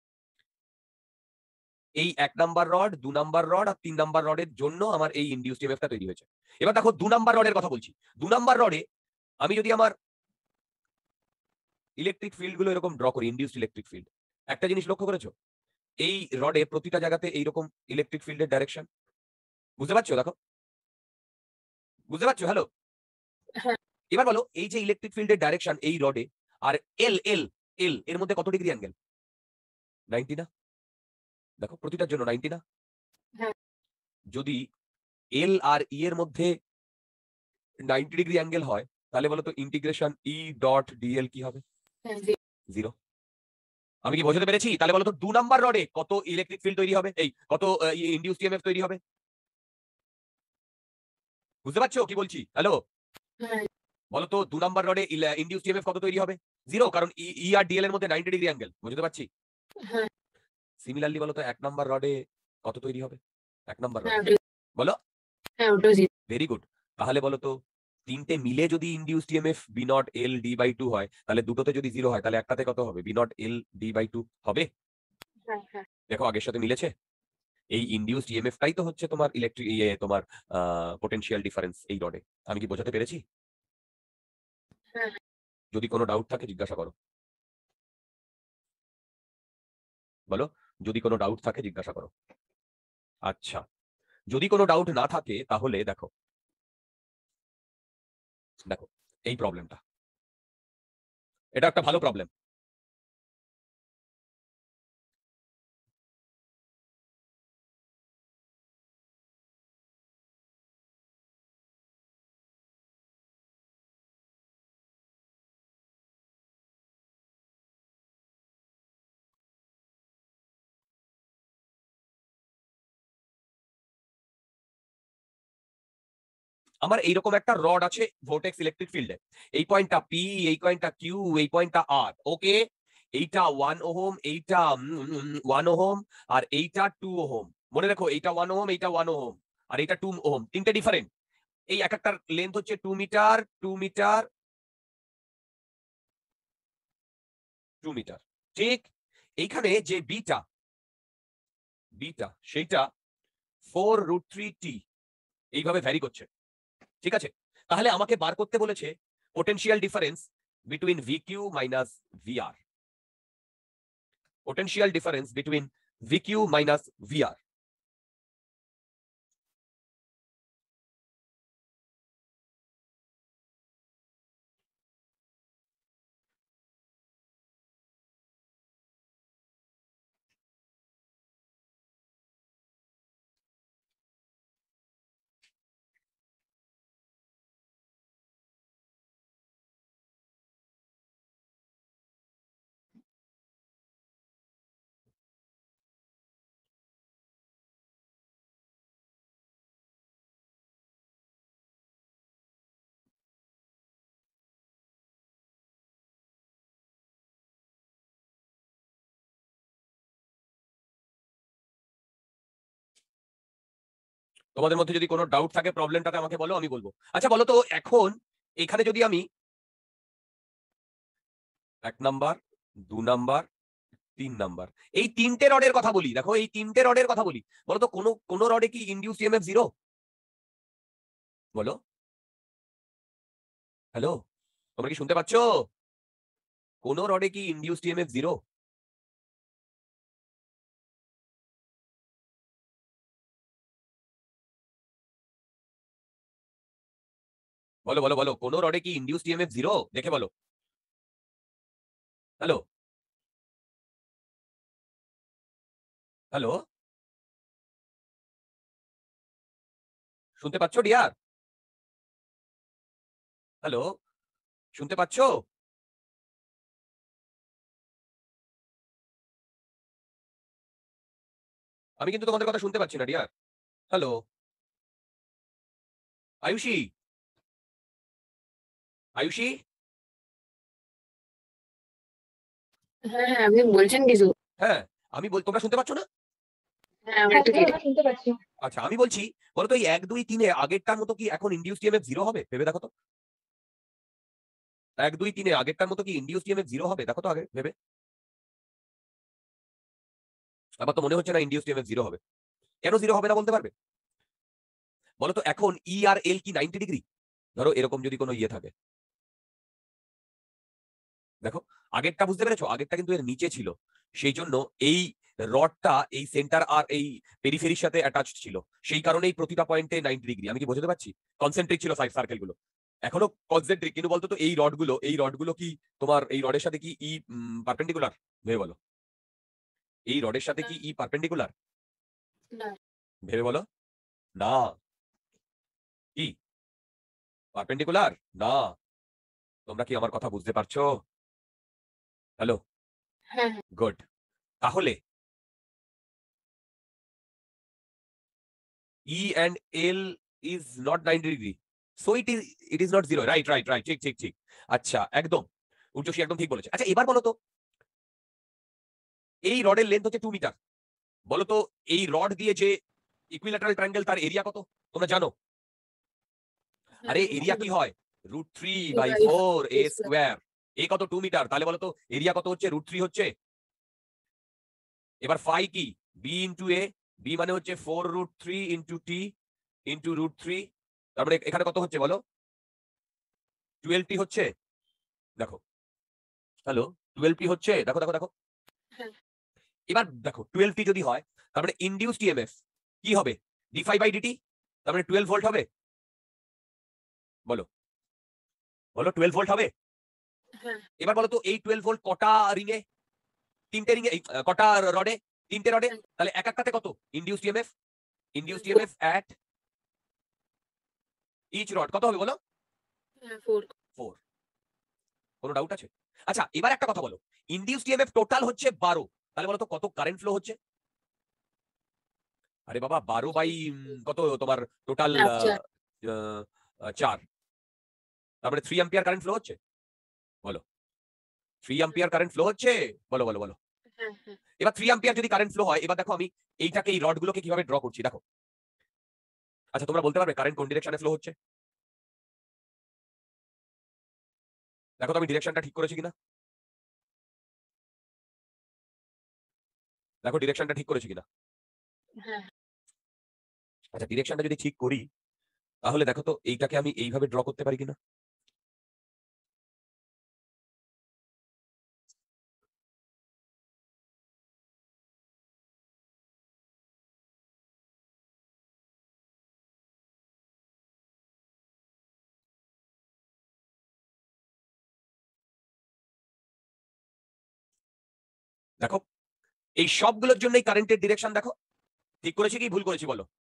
এই এক নাম্বার রড, দু নাম্বার রড আর তিন নাম্বার রডের জন্য আমার এই ইনডিউসড ইএমএফটা তৈরি হয়েছে। এবার দেখো, দু নাম্বার রডের কথা বলছি। দু নাম্বার রডে আমি যদি আমার ইলেকট্রিক ফিল্ড গুলো এরকম ড্র করি, ইনডিউসড ইলেকট্রিক ফিল্ড, একটা জিনিস লক্ষ্য করেছো? এই রডে প্রতিটা জায়গাতে এইরকম ইলেকট্রিক ফিল্ডের ডাইরেকশন। বুঝতে পারছো? দেখো, বুঝতে পারছো? হ্যালো, হ্যাঁ এবার বলো, এই যে ইলেকট্রিক ফিল্ডের ডাইরেকশন এই রডে, আর এল এল এল এর মধ্যে কত ডিগ্রি অ্যাঙ্গেল? নাইনটি না? দেখো, প্রতিটার জন্য নাইনটি না? হ্যাঁ যদি এল আর ই এর মধ্যে নাইনটি ডিগ্রি অ্যাঙ্গেল হয়, তাহলে বলো তো ইন্টিগ্রেশন ই ডট ডিএল কি হবে? হ্যাঁ জি, জিরো। আমি কি বোঝাতে পেরেছি? তাহলে বলো তো দু নাম্বার রডে কত ইলেকট্রিক ফিল্ড তৈরি হবে, এই কত ইনডিউসড ইএমএফ তৈরি হবে? বুঝতে পারছো কি বলছি? হ্যালো, হ্যাঁ বলো তো দু নাম্বার রডে ইনডিউসড ইএমএফ কত তৈরি হবে? জিরো, কারণ ই আর ডিএল এর মধ্যে নাইনটি ডিগ্রি অ্যাঙ্গেল। বুঝতে পারছি? হ্যাঁ সিমিলারলি বলো তো এক নাম্বার রডে কত তৈরি হবে? এক নাম্বার হ্যাঁ রডে ওটা- বলো। হ্যাঁ ওটা জি, ভেরি গুড। তাহলে বলো তো, তিনটে মিলে যদি induced EMF B naught L D by two হয়, তাহলে দুটোতে যদি জিরো হয়, তাহলে একটাতে কত হবে? B naught L D by two হবে। হ্যাঁ হ্যাঁ দেখো, আগের সাথে মিলেছে। এই ইনডিউসড ইএমএফটাই তো হচ্ছে তোমার ইলেকট্রিক ইয়ে তোমার পোটেনশিয়াল ডিফারেন্স এই রডে। আমি কি বোঝাতে পেরেছি? হ্যাঁ যদি কোনো ডাউট থাকে জিজ্ঞাসা করো, বলো, যদি কোনো ডাউট থাকে জিজ্ঞাসা করো। আচ্ছা, যদি কোনো ডাউট না থাকে তাহলে দেখো, দেখো এই প্রবলেমটা, এটা একটা ভালো প্রবলেম। আমার এইরকম একটা রড আছে ভোর্টেক্স ইলেকট্রিক ফিল্ডে। এই পয়েন্টটা পি, এই পয়েন্টটা কিউ, এই পয়েন্টটা আর। ওকে, এইটা ওয়ান ওহম, এইটা ওয়ান ওহম, আর এইটা টু ওহম। মনে রাখো, এইটা ওয়ান ওহম, এইটা ওয়ান ওহম, আর এইটা টু ওহম। তিনটে ডিফারেন্ট। এই এক একটার লেন্থ হচ্ছে two metre, two metre, two metre. ঠিক এইখানে যে বিটা বিটা সেইটা ফোর রুট থ্রি টি এইভাবে ভ্যারি করছে। ঠিক আছে, তাহলে আমাকে বার করতে বলেছে potential difference between V Q minus V R. potential difference between V Q minus V R. তোমাদের মধ্যে যদি কোনো ডাউট থাকে প্রবলেমটাতে আমাকে বলো, আমি বলবো। আচ্ছা বলো তো, এখন এখানে যদি আমি এক নাম্বার, দু নাম্বার, তিন নাম্বার, এই তিনটে রডের কথা বলি, দেখো এই তিনটে রডের কথা বলি, বলো তো কোনো কোনো রডে কি ইনডিউস ইএমএফ জিরো? বলো, হ্যালো, তোমরা কি শুনতে পাচ্ছ? কোন রডে কি ইনডিউসড ইএমএফ জিরো? বলো বলো বলো, কোন রডে কি ইনডিউসড ইএমএফ জিরো? দেখে বলো। হ্যালো হ্যালো, শুনতে পাচ্ছ ডিয়ার? হ্যালো, শুনতে পাচ্ছ? আমি কিন্তু তোমাদের কথা শুনতে পাচ্ছি না ডিয়ার। হ্যালো আয়ুষী, আয়ুষী, হ্যাঁ হ্যাঁ আপনি বলছেন কিছু? হ্যাঁ আমি বল, তোমরা শুনতে পাচ্ছ না? হ্যাঁ আমরা একটু কেটে শুনতে পাচ্ছি। আচ্ছা আমি বলছি, বলো তো এই এক দুই তিনে আগেরটার মতো কি এখন ইনডিউসড ইএমএফ জিরো হবে? ভেবে দেখো তো। এক দুই তিনে আগেরটার মতো কি ইনডিউসড ইএমএফ জিরো হবে? দেখো তো আগে ভেবে। আমার তো মনে হচ্ছে না ইনডিউসড ইএমএফ জিরো হবে। কেন জিরো হবে না বলতে পারবে? বলো তো এখন ই আর এল কি নাইনটি ডিগ্রি? ধরো এরকম যদি কোনো ইয়ে থাকে, দেখো আগেরটা বুঝতে পেরেছো, আগেরটা কিন্তু এর নিচে ছিল, সেই জন্য এই রডটা এই সেন্টার আর এই পেরিফেরির সাথে অ্যাটাচ ছিল, সেই কারণেই প্রতিটা পয়েন্টে নাইনটি ডিগ্রি। আমি কি বোঝাতে পারছি? কনসেন্ট্রিক ছিল সাইড সার্কেল গুলো, এখনো কনসেন্ট্রিক, কিন্তু বলতো তো এই রড গুলো এই রড গুলো কি তোমার এই রডের সাথে কি ই পারপেন্ডিকুলার? ভেবে বলো, এই রডের সাথে কি ই পারপেন্ডিকুলার? না। ভেবে বলো। না। কি পারপেন্ডিকুলার? না। তোমরা কি আমার কথা বুঝতে পারছো? হ্যালো, হ্যাঁ হ্যাঁ গুড। তাহলে E and L is not ninety degree, so it is it is not zero. Right, right, right. ঠিক ঠিক ঠিক। আচ্ছা একদম উর্জশী একদম ঠিক বলেছে। আচ্ছা এবার বলো তো, এই রডের লেন্থ হচ্ছে টু মিটার, বলো তো এই রড দিয়ে যে ইকুইল্যাটারাল ট্রায়াঙ্গেল তার এরিয়া কত তোমরা জানো? আরে এরিয়া কি হয়? Root three by four A square. A কত? টু মিটার, তাহলে বলো তো এরিয়া কত হচ্ছে? রুট থ্রি হচ্ছে। এবার ফাই কি? বি ইন্টু এ, বি মানে হচ্ছে four root three into T into root three, তারপরে এখানে কত হচ্ছে বলো? টুয়েলভ টি হচ্ছে। দেখো, হ্যালো, টুয়েলভ টি হচ্ছে, দেখো দেখো দেখো। হ্যাঁ। এবার দেখো টুয়েলভ টি যদি হয় তারপরে ইনডিউসড ইএমএফ কি হবে? ডিফাই বাই ডিটি, তারপরে টুয়েলভ ভোল্ট হবে। বলো বলো, টুয়েলভ ভোল্ট হবে। হ্যাঁ। এবার বলো তো এই টুয়েলভ ভোল্ট কটা রিংয়ে? তিনটে রিংয়ে, কটা রডে? তিনটে রডে, তাহলে এক একটাতে কত induced EMF? Induced EMF at each rod কত হবে বলো? হ্যাঁ ফোর। ফোর। কোনো ডাউট আছে? আচ্ছা এবার একটা কথা বলো, ইনডিউসড ইএমএফ টোটাল হচ্ছে বারো, তাহলে বলো তো কত কারেন্ট ফ্লো হচ্ছে? আরে বাবা বারো বাই কত তোমার টোটাল? আচ্ছা। চার, তারপরে থ্রি অ্যাম্পিয়ার কারেন্ট ফ্লো হচ্ছে। বলো, থ্রি অ্যাম্পিয়ার কারেন্ট ফ্লো হচ্ছে। বলো বলো বলো। হ্যাঁ হ্যাঁ এবার থ্রি অ্যাম্পিয়ার যদি কারেন্ট ফ্লো হয়, এবার দেখো আমি এইটাকে এই রডগুলোকে কিভাবে ড্র করছি দেখো। আচ্ছা তোমরা বলতে পারবে কারেন্ট কোন ডিরেকশনে ফ্লো হচ্ছে? দেখো তো আমি ডিরেকশনটা ঠিক করেছি কিনা, দেখো ডিরেকশনটা ঠিক করেছি কিনা। হ্যাঁ আচ্ছা ডিরেকশনটা যদি ঠিক করি তাহলে দেখো তো এইটাকে আমি এইভাবে ড্র করতে পারি কিনা। দেখো এই সবগুলোর জন্যই কারেন্টের ডিরেকশন দেখো ঠিক করেছি কি ভুল করেছি বলো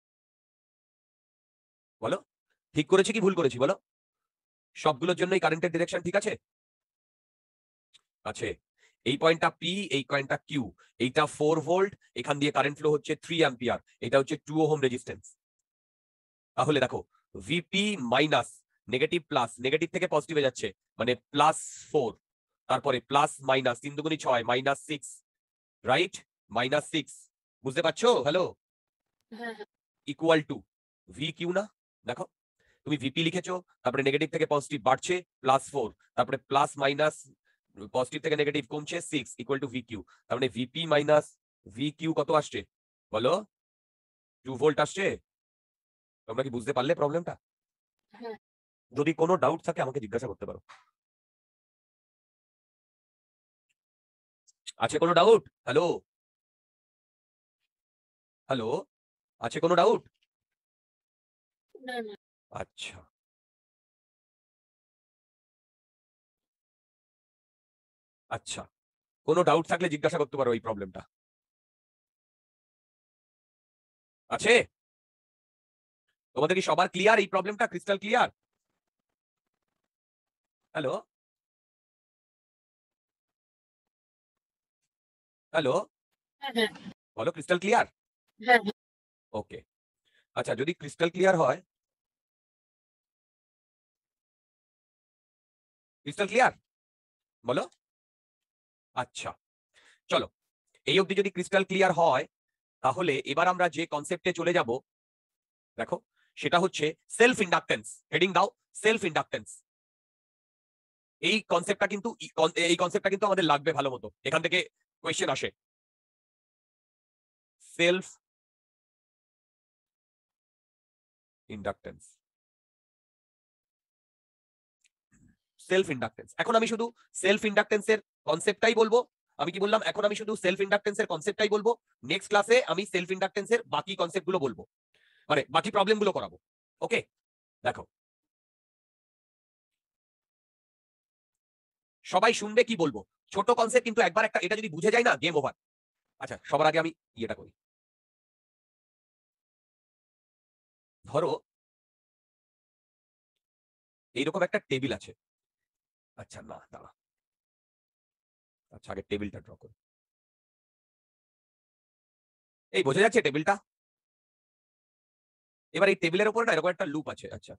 বলো ঠিক করেছি কি ভুল করেছি বলো সবগুলোর জন্যই কারেন্টের ডিরেকশন ঠিক আছে আছে এই পয়েন্টটা পি এই পয়েন্টটা কিউ এইটা ফোর ভোল্ট এখান দিয়ে কারেন্ট ফ্লো হচ্ছে থ্রি অ্যাম্পিয়ার এটা হচ্ছে টু ওহম রেজিস্ট্যান্স তাহলে দেখো VP minus negative plus negative থেকে পজিটিভে যাচ্ছে মানে প্লাস ফোর তারপরে প্লাস মাইনাস তিন দুগুণি ছয় minus six right minus six বুঝতে পারছো হ্যালো হ্যাঁ হ্যাঁ ইকুয়াল টু ভি কিউ না দেখো তুমি ভিপি লিখেছো তারপরে নেগেটিভ থেকে পজিটিভ বাড়ছে প্লাস ফোর তারপরে প্লাস মাইনাস পজিটিভ থেকে নেগেটিভ কমছে six equal to V Q তার মানে ভিপি মাইনাস ভি কিউ কত আসছে বলো টু ভোল্ট আসছে তোমরা কি বুঝতে পারলে প্রবলেমটা হ্যাঁ যদি কোনো ডাউট থাকে আমাকে জিজ্ঞাসা করতে পারো আছে কোনো ডাউট হ্যালো হ্যালো আছে কোনো ডাউট না না আচ্ছা আচ্ছা কোনো ডাউট থাকলে জিজ্ঞাসা করতে পারো এই প্রবলেমটা আছে তোমাদের কি সবার ক্লিয়ার এই প্রবলেমটা ক্রিস্টাল ক্লিয়ার হ্যালো হ্যালো হ্যাঁ হ্যাঁ বলো ক্রিস্টাল ক্লিয়ার হ্যাঁ হ্যাঁ ওকে আচ্ছা যদি ক্রিস্টাল ক্লিয়ার হয় ক্রিস্টাল ক্লিয়ার বলো আচ্ছা চলো এই অবধি যদি ক্রিস্টাল ক্লিয়ার হয় তাহলে এবার আমরা যে কনসেপ্টে চলে যাব দেখো সেটা হচ্ছে সেলফ ইন্ডাকটেন্স হেডিং দাও সেলফ ইন্ডাকটেন্স এই কনসেপ্টটা কিন্তু এই কনসেপ্টটা কিন্তু আমাদের লাগবে ভালো মতো এখান থেকে কোয়েশ্চেন আসে সেলফ ইন্ডাকটেন্স সেলফ ইন্ডাকটেন্স এখন আমি শুধু সেলফ ইন্ডাকটেন্সের কনসেপ্টটাই বলবো আমি কি বললাম এখন আমি শুধু সেলফ ইন্ডাকটেন্সের কনসেপ্টটাই বলবো নেক্সট ক্লাসে আমি সেলফ ইন্ডাকটেন্সের বাকি কনসেপ্টগুলো বলবো মানে বাকি প্রবলেমগুলো করাবো ওকে দেখো সবাই শুনবে কি বলবো ছোট কনসেপ্ট কিন্তু একবার একটা এটা যদি বুঝে যায় না গেম ওভার আচ্ছা সবার আগে আমি ইয়েটা করি ধরো এইরকম একটা টেবিল আছে আচ্ছা না দাঁড়া আচ্ছা আগে টেবিলটা ড্র করি এই বোঝা যাচ্ছে টেবিলটা এবার এই টেবিলের উপরে না এরকম একটা লুপ আছে আচ্ছা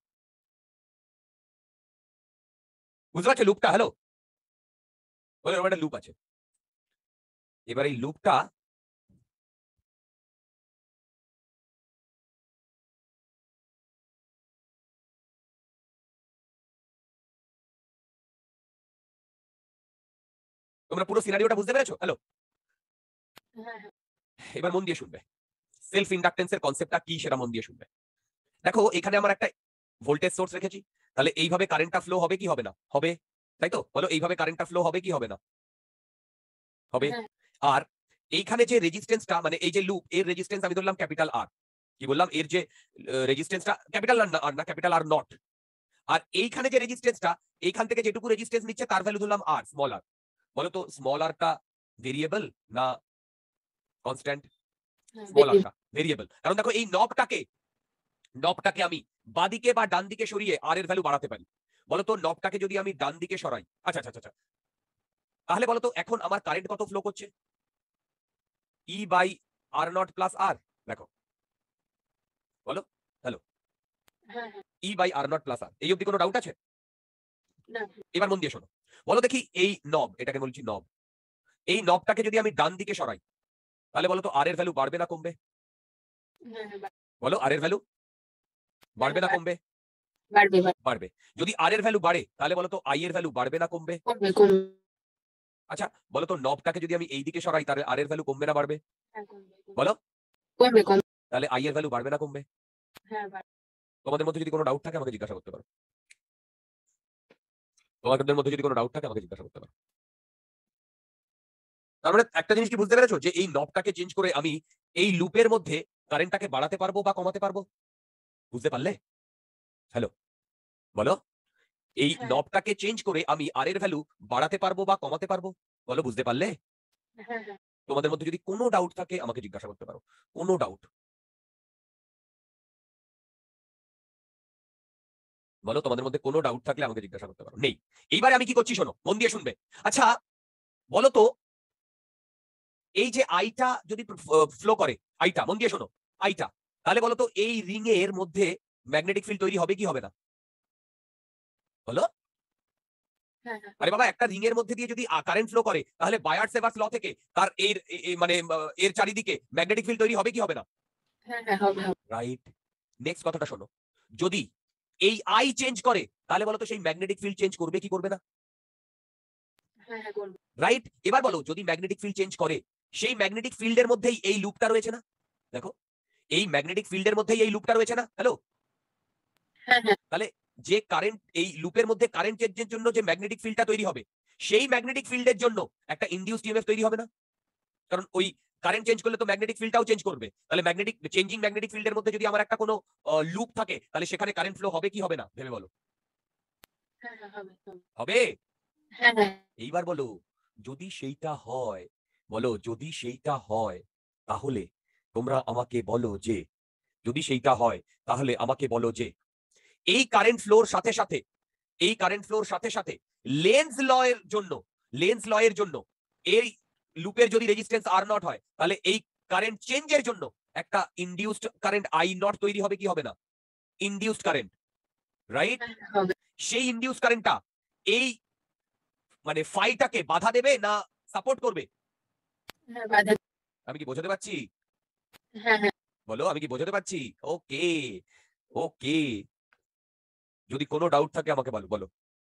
বুঝতে পারছো লুপটা হ্যালো এরকম একটা লুপ আছে এবার এই লুপটা তোমরা পুরো সিনারিওটা বুঝতে পেরেছো হ্যালো হ্যাঁ হ্যাঁ এবার মন দিয়ে শুনবে সেলফ ইন্ডাকটেন্সের কনসেপ্টটা কি সেটা মন দিয়ে শুনবে দেখো এখানে আমার একটা ভোল্টেজ সোর্স রেখেছি তাহলে এইভাবে কারেন্টটা ফ্লো হবে কি হবে না হবে তাই তো বলো এইভাবে কারেন্টটা ফ্লো হবে কি হবে না হবে হ্যাঁ আর এইখানে যে রেজিস্ট্যান্সটা মানে এই যে লুপ এর রেজিস্ট্যান্স আমি ধরলাম ক্যাপিটাল আর কি বললাম এর যে রেজিস্ট্যান্সটা ক্যাপিটাল আর না ক্যাপিটাল আর নট আর এইখানে যে রেজিস্ট্যান্সটা এইখান থেকে যেটুকু রেজিস্ট্যান্স নিচ্ছে তার ভ্যালু ধরলাম আর স্মল আর বলো তো স্মল আরটা ভেরিয়েবল না কনস্ট্যান্ট হ্যাঁ স্মল বেরিয়ে আরটা ভেরিয়েবল কারণ দেখো এই নবটাকে নবটাকে আমি বাদিকে বা ডান দিকে সরিয়ে আর এর ভ্যালু বাড়াতে পারি বলতো নবটাকে যদি আমি ডান দিকে সরাই আচ্ছা আচ্ছা আচ্ছা তাহলে বলতো এখন আমার কারেন্ট কত ফ্লো করছে E by R naught plus R দেখো বলো হ্যালো হ্যাঁ হ্যাঁ E by R naught plus R এই অবধি কোনো ডাউট আছে না এবার মন দিয়ে শোনো বলো দেখি এই নব এটাকে বলছি নব এই নবটাকে যদি আমি ডান দিকে সরাই তাহলে বলো তো আর এর ভ্যালু বাড়বে না কমবে হ্যাঁ হ্যাঁ বলো আর এর ভ্যালু বাড়বে না কমবে বাড়বে বাড়বে যদি আর এর ভ্যালু বাড়ে তাহলে বলো তো আই এর ভ্যালু বাড়বে না কমবে কমবে কমবে আচ্ছা বলো তো নবটাকে যদি আমি এই দিকে সরাই তাহলে আর এর ভ্যালু কমবে না বাড়বে হ্যাঁ কমবে বলো কমবে কমবে তাহলে আই এর ভ্যালু বাড়বে না কমবে হ্যাঁ বাড়বে তোমাদের মধ্যে যদি কোনো ডাউট থাকে আমাকে জিজ্ঞাসা করতে পারো তোমাদের মধ্যে যদি কোনো ডাউট থাকে আমাকে জিজ্ঞাসা করতে পারো তার মানে একটা জিনিস কি বুঝতে পেরেছো যে এই নবটাকে চেঞ্জ করে আমি এই লুপের মধ্যে কারেন্টটাকে বাড়াতে পারবো বা কমাতে পারবো বুঝতে পারলে হ্যালো বলো এই হ্যাঁ। নবটাকে চেঞ্জ করে আমি আর এর ভ্যালু বাড়াতে পারবো বা কমাতে পারবো বলো বুঝতে পারলে হ্যাঁ হ্যাঁ তোমাদের মধ্যে যদি কোনো ডাউট থাকে আমাকে জিজ্ঞাসা করতে পারো, কোনো ডাউট। বলো, তোমাদের মধ্যে কোনো ডাউট থাকলে আমাকে জিজ্ঞাসা করতে পারো। নেই? এইবারে আমি কি করছি শোনো, মন দিয়ে শুনবে। আচ্ছা বলো তো, এই যে আইটা যদি ফ্লো করে, আইটা মন দিয়ে শোনো, আইটা, তাহলে বলো তো এই রিং এর মধ্যে ম্যাগনেটিক ফিল্ড তৈরি হবে কি হবে না? বলো। হ্যাঁ হ্যাঁ আরে বাবা, একটা রিং এর মধ্যে দিয়ে যদি কারেন্ট ফ্লো করে, তাহলে বায়ার-সেভার্স ল থেকে তার এর এ- এ- মানে আহ, এর চারিদিকে ম্যাগনেটিক ফিল্ড তৈরি হবে কি হবে না? হ্যাঁ হ্যাঁ হবে হবে রাইট। নেক্সট কথাটা শোনো, যদি এই আই চেঞ্জ করে, তাহলে বলো তো সেই ম্যাগনেটিক ফিল্ড চেঞ্জ করবে কি করবে না? হ্যাঁ হ্যাঁ করবো রাইট। এবার বলো, যদি ম্যাগনেটিক ফিল্ড চেঞ্জ করে, সেই ম্যাগনেটিক ফিল্ডের মধ্যেই এই লুপটা রয়েছে না? দেখো, এই ম্যাগনেটিক ফিল্ডের মধ্যেই এই লুপটা রয়েছে না? হ্যালো। হ্যাঁ হ্যাঁ তাহলে যে কারেন্ট, এই লুপের মধ্যে কারেন্ট চেঞ্জের জন্য যে ম্যাগনেটিক ফিল্ডটা তৈরি হবে, সেই ম্যাগনেটিক ফিল্ডের জন্য একটা ইনডিউসড ইএমএফ তৈরি হবে না? কারণ ওই কারেন্ট চেঞ্জ করলে তো ম্যাগনেটিক ফিল্ডটাও চেঞ্জ করবে। তাহলে ম্যাগনেটিক চেঞ্জিং ম্যাগনেটিক ফিল্ডের মধ্যে যদি আমার একটা কোনো লুপ থাকে, তাহলে সেখানে কারেন্ট ফ্লো হবে কি হবে না? ভেবে বলো। হ্যাঁ হ্যাঁ হবে হবে হবে। হ্যাঁ হ্যাঁ এইবার বলো, যদি সেইটা হয়, বলো যদি সেইটা হয়, তাহলে তোমরা আমাকে বলো যে, যদি সেইটা হয় তাহলে আমাকে বলো যে এই কারেন্ট ফ্লোর সাথে সাথে, এই কারেন্ট ফ্লোর সাথে সাথে লেন্স ল এর জন্য, লেন্স ল এর জন্য এই লুপের যদি রেজিস্ট্যান্স আর নট হয়, তাহলে এই কারেন্ট চেঞ্জের জন্য একটা ইনডিউসড কারেন্ট আই নট তৈরি হবে কি হবে না? Induced current, right. হ্যাঁ হ্যাঁ হবে সেই ইনডিউসড কারেন্টটা এই মানে ফাইটাকে বাধা দেবে না সাপোর্ট করবে? হ্যাঁ বাধা আমি কি বোঝাতে পারছি? হ্যাঁ হ্যাঁ বলো, আমি কি বোঝাতে পারছি? ওকে, ওকে। যদি কোনো ডাউট থাকে আমাকে বলো, বলো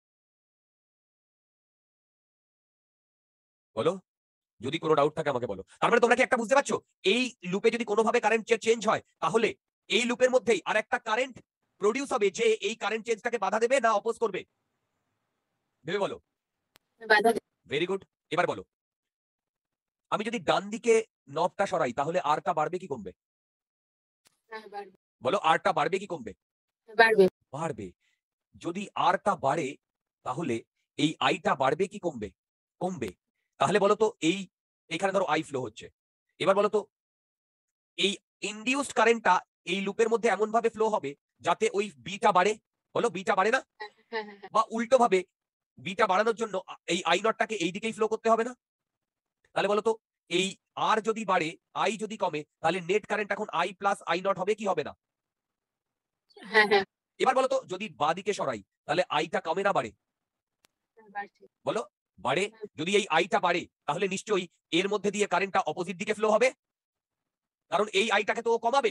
বলো যদি কোনো ডাউট থাকে আমাকে বলো। তার মানে তোমরা কি একটা বুঝতে পারছো, এই লুপে যদি কোনোভাবে কারেন্ট চেঞ্জ হয়, তাহলে এই লুপের মধ্যেই আর একটা কারেন্ট প্রডিউস হবে, যে এই কারেন্ট চেঞ্জটাকে বাধা দেবে না অপোজ করবে? ভেবে বলো। বাধা ভেরি গুড। এবার বলো, আমি যদি ডান দিকে নবটা সরাই, তাহলে আরটা বাড়বে কি কমবে? হ্যাঁ বাড়বে বলো, আরটা বাড়বে কি কমবে? বাড়বে বাড়বে। যদি আরটা বাড়ে, তাহলে এই আইটা বাড়বে কি কমবে? কমবে। তাহলে বলো তো, এই এখানে ধরো আই ফ্লো হচ্ছে, এবার বলো তো এই ইনডিউসড কারেন্টটা এই লুপের মধ্যে এমন ভাবে ফ্লো হবে যাতে ওই বিটা বাড়ে। বলো, বিটা বাড়ে না? হ্যাঁ হ্যাঁ হ্যাঁ বা উল্টো ভাবে, বিটা বাড়ানোর জন্য আ- এই আই নটটাকে এই দিকেই ফ্লো করতে হবে না? তাহলে বলো তো, এই আর যদি বাড়ে, আই যদি কমে, তাহলে নেট কারেন্ট এখন আই প্লাস আই নট হবে কি হবে না? হ্যাঁ হ্যাঁ এবার বলো তো, যদি বা দিকে সরাই, তাহলে আইটা কমে না বাড়ে? বাড়ছে বলো, বাড়ে। যদি এই আইটা বাড়ে, তাহলে নিশ্চয়ই এর মধ্যে দিয়ে কারেন্টটা অপোজিট দিকে ফ্লো হবে, কারণ এই আইটাকে তো ও কমাবে।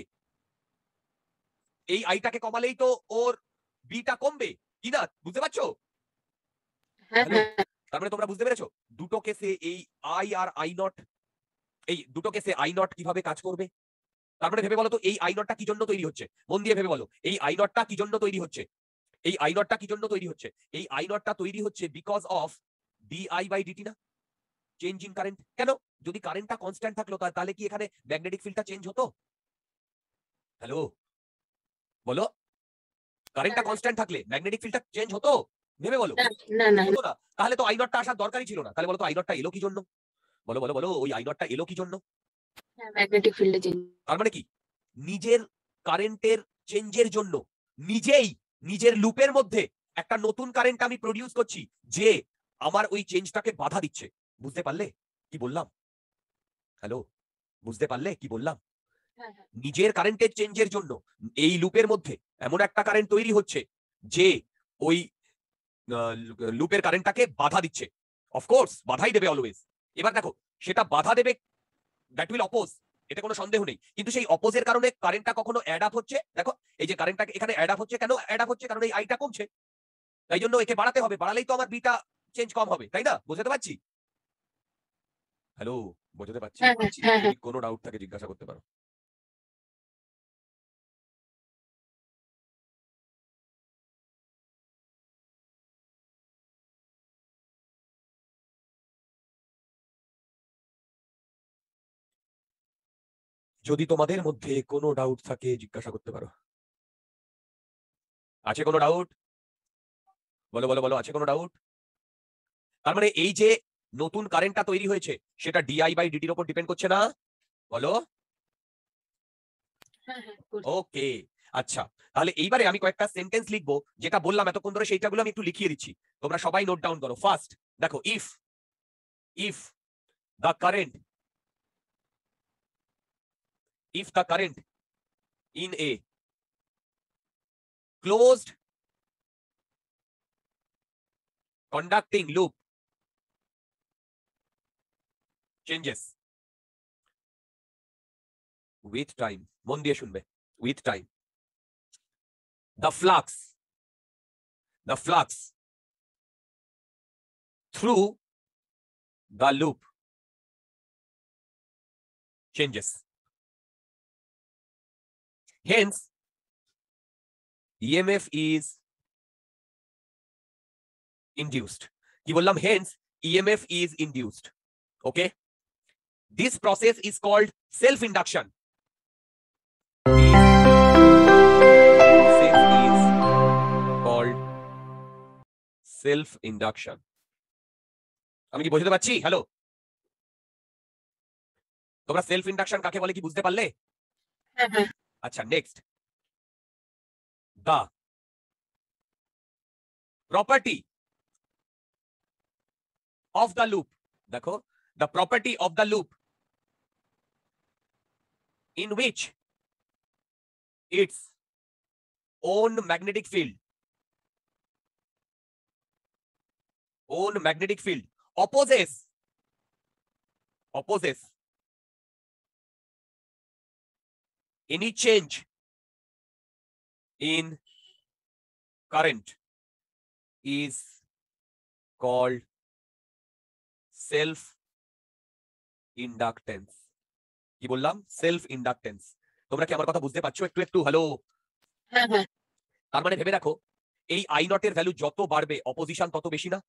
এই আইটাকে কমালেই তো ওর বিটা কমবে, কি না? বুঝতে পারছো? হ্যাঁ হ্যালো। হ্যাঁ তার মানে তোমরা বুঝতে পেরেছো দুটো কেসে এই আই আর আই নট, এই দুটো কেসে আই নট কিভাবে কাজ করবে? তার মানে ভেবে বলো তো, এই আই নটটা কি জন্য তৈরি হচ্ছে? মন দিয়ে ভেবে বলো, এই আই নটটা কি জন্য তৈরি হচ্ছে? এই আই নটটা কি জন্য তৈরি হচ্ছে? এই আই নটটা তৈরি হচ্ছে because of DI by DT না, চেঞ্জ ইন কারেন্ট। কেন? যদি কারেন্টটা কনস্ট্যান্ট থাকলো, তা- তাহলে কি এখানে ম্যাগনেটিক ফিল্ডটা চেঞ্জ হতো? হ্যালো, বলো। কারেন্টটা কনস্ট্যান্ট থাকলে ম্যাগনেটিক ফিল্ডটা চেঞ্জ হতো? ভেবে বলো। না না হতো না। তাহলে তো আই নটটা আসার দরকারই ছিল না। তাহলে বলো তো, আই নটটা এলো কি জন্য? বলো বলো বলো, ওই আই নটটা এলো কি জন্য? ম্যাগনেটিক ফিল্ডে চেঞ্জ তার মানে কি, নিজের কারেন্টের চেঞ্জের জন্য নিজেই নিজের লুপের মধ্যে একটা নতুন কারেন্ট আমি প্রডিউস করছি, যে আমার ওই চেঞ্জটাকে বাধা দিচ্ছে। বুঝতে পারলে কি বললাম? হ্যালো, বুঝতে পারলে কি বললাম? হ্যাঁ হ্যাঁ নিজের কারেন্টের চেঞ্জের জন্য এই লুপের মধ্যে এমন একটা কারেন্ট তৈরি হচ্ছে, যে ওই লুপের কারেন্টটাকে বাধা দিচ্ছে। অফকোর্স বাধাই দেবে অলওয়েজ। এবার দেখো, সেটা বাধা দেবে, দ্যাট উইল অপোজ, এটা কোনো সন্দেহ নেই। কিন্তু সেই অপোজের কারণে কারেন্টটা কখনো অ্যাড আপ হচ্ছে। দেখো, এই যে কারেন্টটা এখানে অ্যাড আপ হচ্ছে, কেন অ্যাড আপ হচ্ছে? কারণ এই আইটা কমছে, তাই জন্য একে বাড়াতে হবে, বাড়ালেই তো আমার বিটা চেঞ্জ কম হবে, তাই না? বুঝতে পারছি? হ্যালো, বুঝতে পারছি? হ্যাঁ হ্যাঁ হ্যাঁ হ্যাঁ যদি কোনো ডাউট থাকে জিজ্ঞাসা করতে পারো। যদি তোমাদের মধ্যে কোনো ডাউট থাকে জিজ্ঞাসা করতে পারো। আছে কোনো ডাউট? বলো বলো বলো, আছে কোনো ডাউট? তার মানে এই যে নতুন কারেন্টটা তৈরি হয়েছে সেটা ডিআই বাই ডিটির উপর ডিপেন্ড করছে না? বলো। হ্যাঁ হ্যাঁ করছি। ওকে, আচ্ছা, তাহলে এইবারে আমি কয়েকটা সেন্টেন্স লিখবো, যেটা বললাম এতক্ষণ ধরে সেইটাগুলো আমি একটু লিখিয়ে দিচ্ছি, তোমরা সবাই নোট ডাউন করো। ফার্স্ট দেখো, if if the current if the current in a closed conducting loop changes with time, মন দিয়ে শুনবে, with time the flux the flux through the loop changes, hence E M F is induced. কি বললাম? hence E M F is induced. Okay, this process is called self induction. This process is called self induction. আমি কি বোঝাতে পারছি? Hello, তোমরা self induction কাকে বলে কি বুঝতে পারলে? হ্যাঁ হ্যাঁ আচ্ছা, next, the property of the loop, দেখো, the property of the loop in which its own magnetic field own magnetic field opposes opposes any change in current is called self inductance. কি বললাম? Self inductance. তোমরা কি আমার কথা বুঝতে পারছো একটু একটু? হ্যালো, হ্যাঁ হ্যাঁ তার মানে ভেবে রাখো, এই আই নটের ভ্যালু যত বাড়বে অপোজিশন তত বেশি না?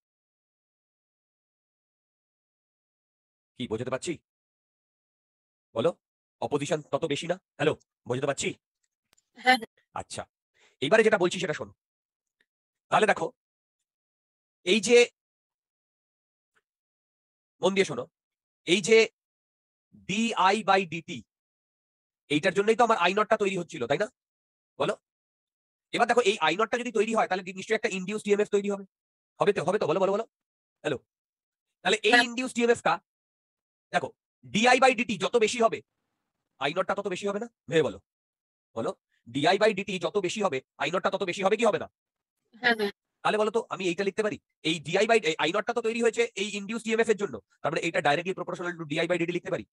কি বোঝাতে পারছি? বলো, অপোজিশন তত বেশি না? হ্যালো, বোঝাতে পারছি? হ্যাঁ আচ্ছা, এইবারে যেটা বলছি সেটা শোনো। তাহলে দেখো, এই যে, মন দিয়ে শোনো, এই যে ডিআই বাই ডিটি, এইটার জন্যই তো আমার আই নটটা তৈরি হচ্ছিল, তাই না? বলো। এবার দেখো, এই আই নটটা যদি তৈরি হয় তাহলে নিশ্চয়ই একটা ইনডিউসড ইএমএফ তৈরি হবে, হবে তো? হবে তো? বলো বলো বলো। হ্যালো, তাহলে এই হ্যাঁ। ইনডিউসড ইএমএফটা দেখো, ডিআই বাই ডিটি যত বেশি হবে আই নটটা তত বেশি হবে না? ভেবে বলো, বলো, ডিআই বাই ডিটি যত বেশি হবে আই নটটা তত বেশি হবে কি হবে না? হ্যাঁ হ্যাঁ তাহলে বলো তো, আমি এইটা লিখতে পারি, এই ডিআই বাই আই নটটা তো তৈরি হয়েছে এই ইনডিউসড ইএমএফ এর জন্য, তার মানে এটা directly proportional to DI by DT লিখতে পারি?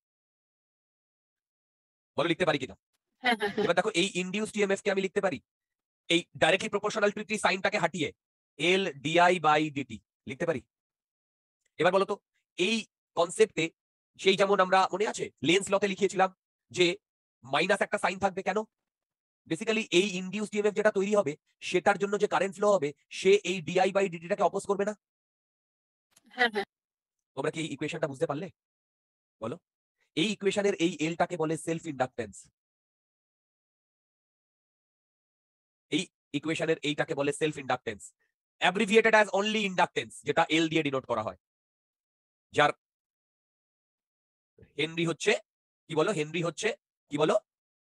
বলো, লিখতে পারি কিনা? হ্যাঁ হ্যাঁ এবার দেখো, এই ইনডিউসড ইএমএফ কে আমি লিখতে পারি এই ডাইরেক্টলি প্রপোর্শনাল টু টি সাইনটাকে হাঁটিয়ে এল ডিআই বাই ডিটি লিখতে পারি? এবার বলো তো, এই কনসেপ্টে সেই যেমন আমরা মনে আছে লেন্স লতে লিখিয়েছিলাম যে মাইনাস একটা সাইন থাকবে, কেন? বেসিক্যালি এই ইনডিউসড ইএমএফ যেটা তৈরি হবে সেটার জন্য যে কারেন্ট ফ্লো হবে সে এই ডিআই বাই ডিটিটাকে অপোজ করবে না? হ্যাঁ হ্যাঁ তোমরা কি এই ইকুয়েশনটা বুঝতে পারলে? বলো, এই ইকুয়েশনের এই এলটাকে বলে সেলফ ইন্ডাকটেন্স। এই ইকুয়েশনের এইটাকে বলে self inductance, abbreviated as only inductance, যেটা এল দিয়ে ডিনোট করা হয়, যার হেনরি হচ্ছে, কি বলো, হেনরি হচ্ছে কি বলো,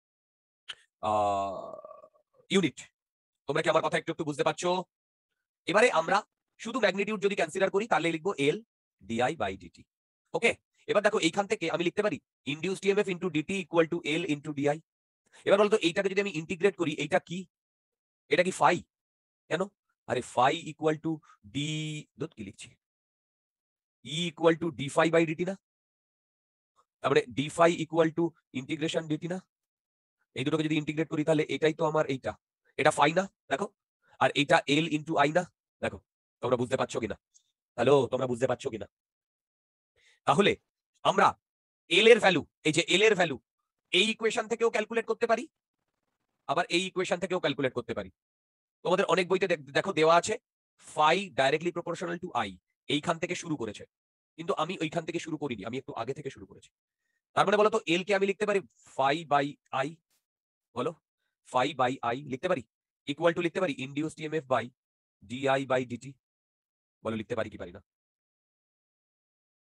ইউনিট। তোমরা কি আমার কথা একটু একটু বুঝতে পারছো? এবারে আমরা শুধু ম্যাগনিটিউড যদি কনসিডার করি তাহলে লিখবো L DI by DT. Okay, এবার দেখো, এইখান থেকে আমি লিখতে পারি induced EMF into DT equal to L into DI. এবার বলতো, এইটাকে যদি আমি ইন্টিগ্রেট করি, এইটা কি? এটা কি ফাই? কেন? আরে ফাই ইকুয়াল টু ডি, দুধ কি লিখছি, E equal to D phi by DT না? তারপরে D phi equal to integration DT না? এই দুটোকে যদি ইন্টিগ্রেট করি তাহলে এটাই তো আমার এইটা, এটা ফাই না? দেখো, আর এইটা এল ইনটু আই না? দেখো, তোমরা বুঝতে পারছো কিনা? হ্যালো, তোমরা বুঝতে পারছো কিনা? তাহলে আমরা এল এর ভ্যালু, এই যে এল এর ভ্যালু এই ইকুয়েশন থেকেও ক্যালকুলেট করতে পারি, আবার এই ইকুয়েশন থেকেও ক্যালকুলেট করতে পারি। তোমাদের অনেক বইতে দেখো দেওয়া আছে phi directly proportional to I, এইখান থেকে শুরু করেছে, কিন্তু আমি ওইখান থেকে শুরু করিনি, আমি একটু আগে থেকে শুরু করেছি। তার মানে বলো তো, এল কে আমি লিখতে পারি ফাই বাই আই, বলো, ফাই বাই আই লিখতে পারি, ইকুয়াল টু লিখতে পারি induced EMF by DI by DT. বলো, লিখতে পারি কি পারি না?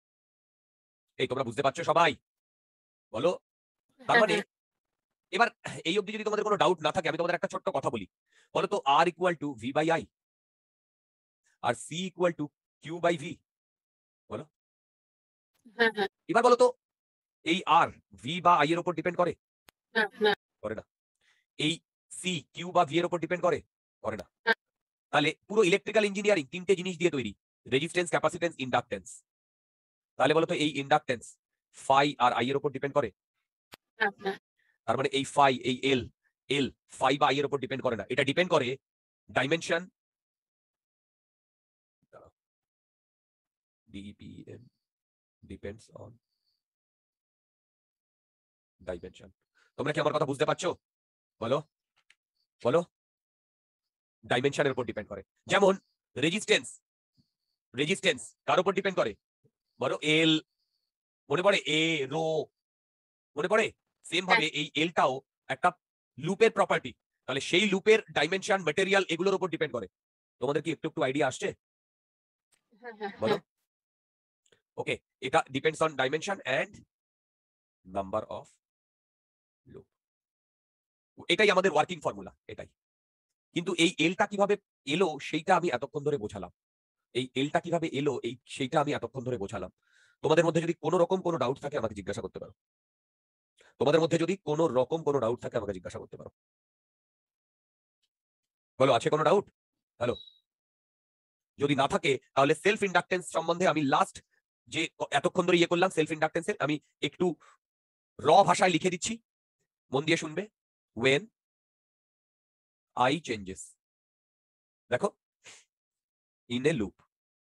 এই তোমরা বুঝতে পারছো সবাই? বলো। তার হ্যাঁ, মানে হ্যাঁ। এবার এই অবধি যদি তোমাদের কোনো ডাউট না থাকে, আমি তোমাদের একটা ছোট্ট কথা বলি। বলো তো R equal to V by I আর C equal to Q by V. বলো। হ্যাঁ, হ্যাঁ। এবার বলো তো এই আর ভি বা আই এর উপর ডিপেন্ড করে? না, না। করে না। এই সি কিউ বা ভি এর উপর ডিপেন্ড করে? করে না। না। তাহলে পুরো ইলেকট্রিক্যাল ইঞ্জিনিয়ারিং তিনটে জিনিস দিয়ে তৈরি, রেজিস্ট্যান্স, ক্যাপাসিট্যান্স, ইন্ডাকট্যান্স। তাহলে বলো তো এই ইন্ডাকট্যান্স ফাই আর আই এর উপর ডিপেন্ড করে? না, না। তার মানে এই ফাই, এই এল, এল ফাই বা আই এর উপর ডিপেন্ড করে না, এটা ডিপেন্ড করে dimension, DPM depends on dimension. তোমরা কি আমার কথা বুঝতে পারছো? বলো বলো। ডাইমেনশনের উপর ডিপেন্ড করে। যেমন রেজিস্ট্যান্স, রেজিস্ট্যান্স কার উপর ডিপেন্ড করে? বলো এল। মনে পড়ে? এ রো মনে পড়ে? সেম ভাবে এই এলটাও একটা লুপের প্রপার্টি, তাহলে সেই লুপের ডাইমেনশন, ম্যাটেরিয়াল এগুলোর উপর ডিপেন্ড করে। তোমাদের কি একটু একটু আইডিয়া আসছে? হ্যাঁ, হ্যাঁ, বলো। হ্যাঁ। ওকে, এটা depends on dimension and number of loop. এটাই আমাদের ওয়ার্কিং ফর্মুলা, এটাই। কিন্তু এই এলটা কিভাবে এলো সেইটা আমি এতক্ষণ ধরে বোঝালাম। এই এলটা কিভাবে এলো এই সেইটা আমি এতক্ষণ ধরে বোঝালাম। তোমাদের মধ্যে যদি কোনো রকম কোনো ডাউট থাকে আমাকে জিজ্ঞাসা করতে পারো। তোমাদের মধ্যে যদি কোনো রকম কোনো ডাউট থাকে আমাকে জিজ্ঞাসা করতে পারো। বলো, আছে কোনো ডাউট? হ্যালো। যদি না থাকে তাহলে সেলফ ইন্ডাকটেন্স সম্বন্ধে আমি লাস্ট যে এতক্ষণ ধরে ইয়ে করলাম, সেলফ ইন্ডাকটেন্সের আমি একটু র ভাষায় লিখে দিচ্ছি, মন দিয়ে শুনবে। when I changes, দেখো, in a loop,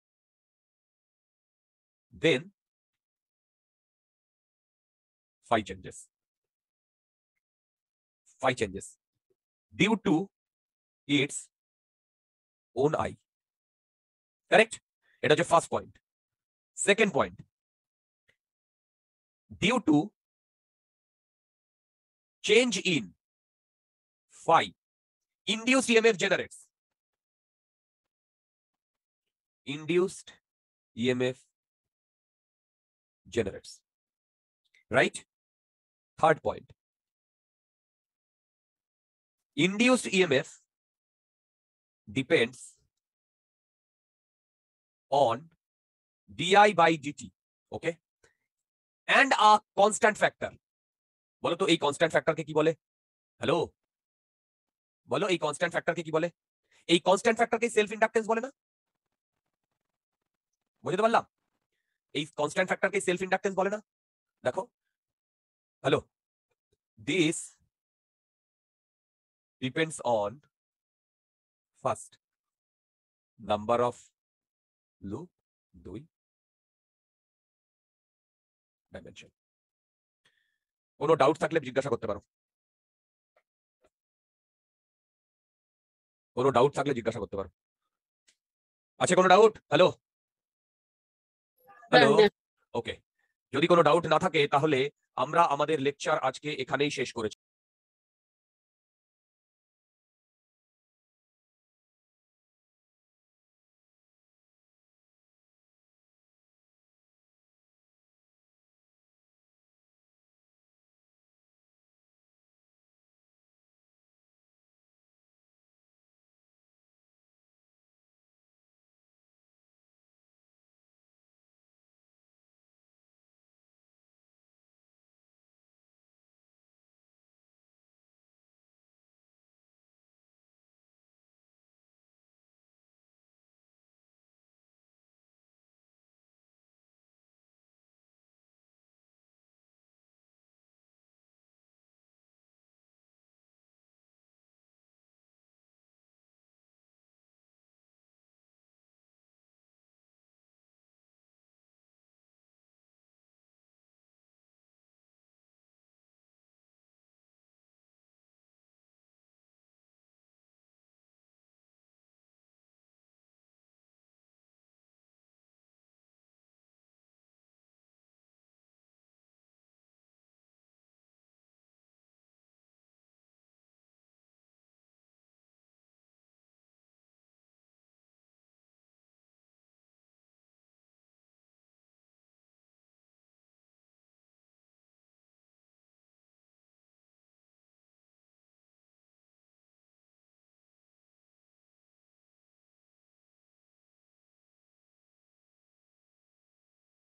then phi changes, phi changes due to its own I. Correct? এটা হচ্ছে first point. Second point, due to change in phi, induced E M F generates, induced E M F generates, right? Third point, induced E M F depends on di by dt, okay, and a constant factor. বলো তো এই constant ফ্যাক্টরকে কি বলে? Hello, বলো এই constant ফ্যাক্টরকে কি বলে? এই কনস্ট্যান্ট ফ্যাক্টরকে সেলফ ইন্ডাকটেন্স বলে না? বুঝতে পারলাম? এই কনস্ট্যান্ট ফ্যাক্টরকে সেলফ ইন্ডাকটেন্স বলে না? দেখো, hello, this depends on first number of loop, দুই ডাইমেনশন। কোনো ডাউট থাকলে জিজ্ঞাসা করতে পারো। কোনো ডাউট থাকলে জিজ্ঞাসা করতে পারো। আছে কোনো ডাউট? Hello hello. না, না। ওকে, যদি কোনো ডাউট না থাকে তাহলে আমরা আমাদের লেকচার আজকে এখানেই শেষ করেছি।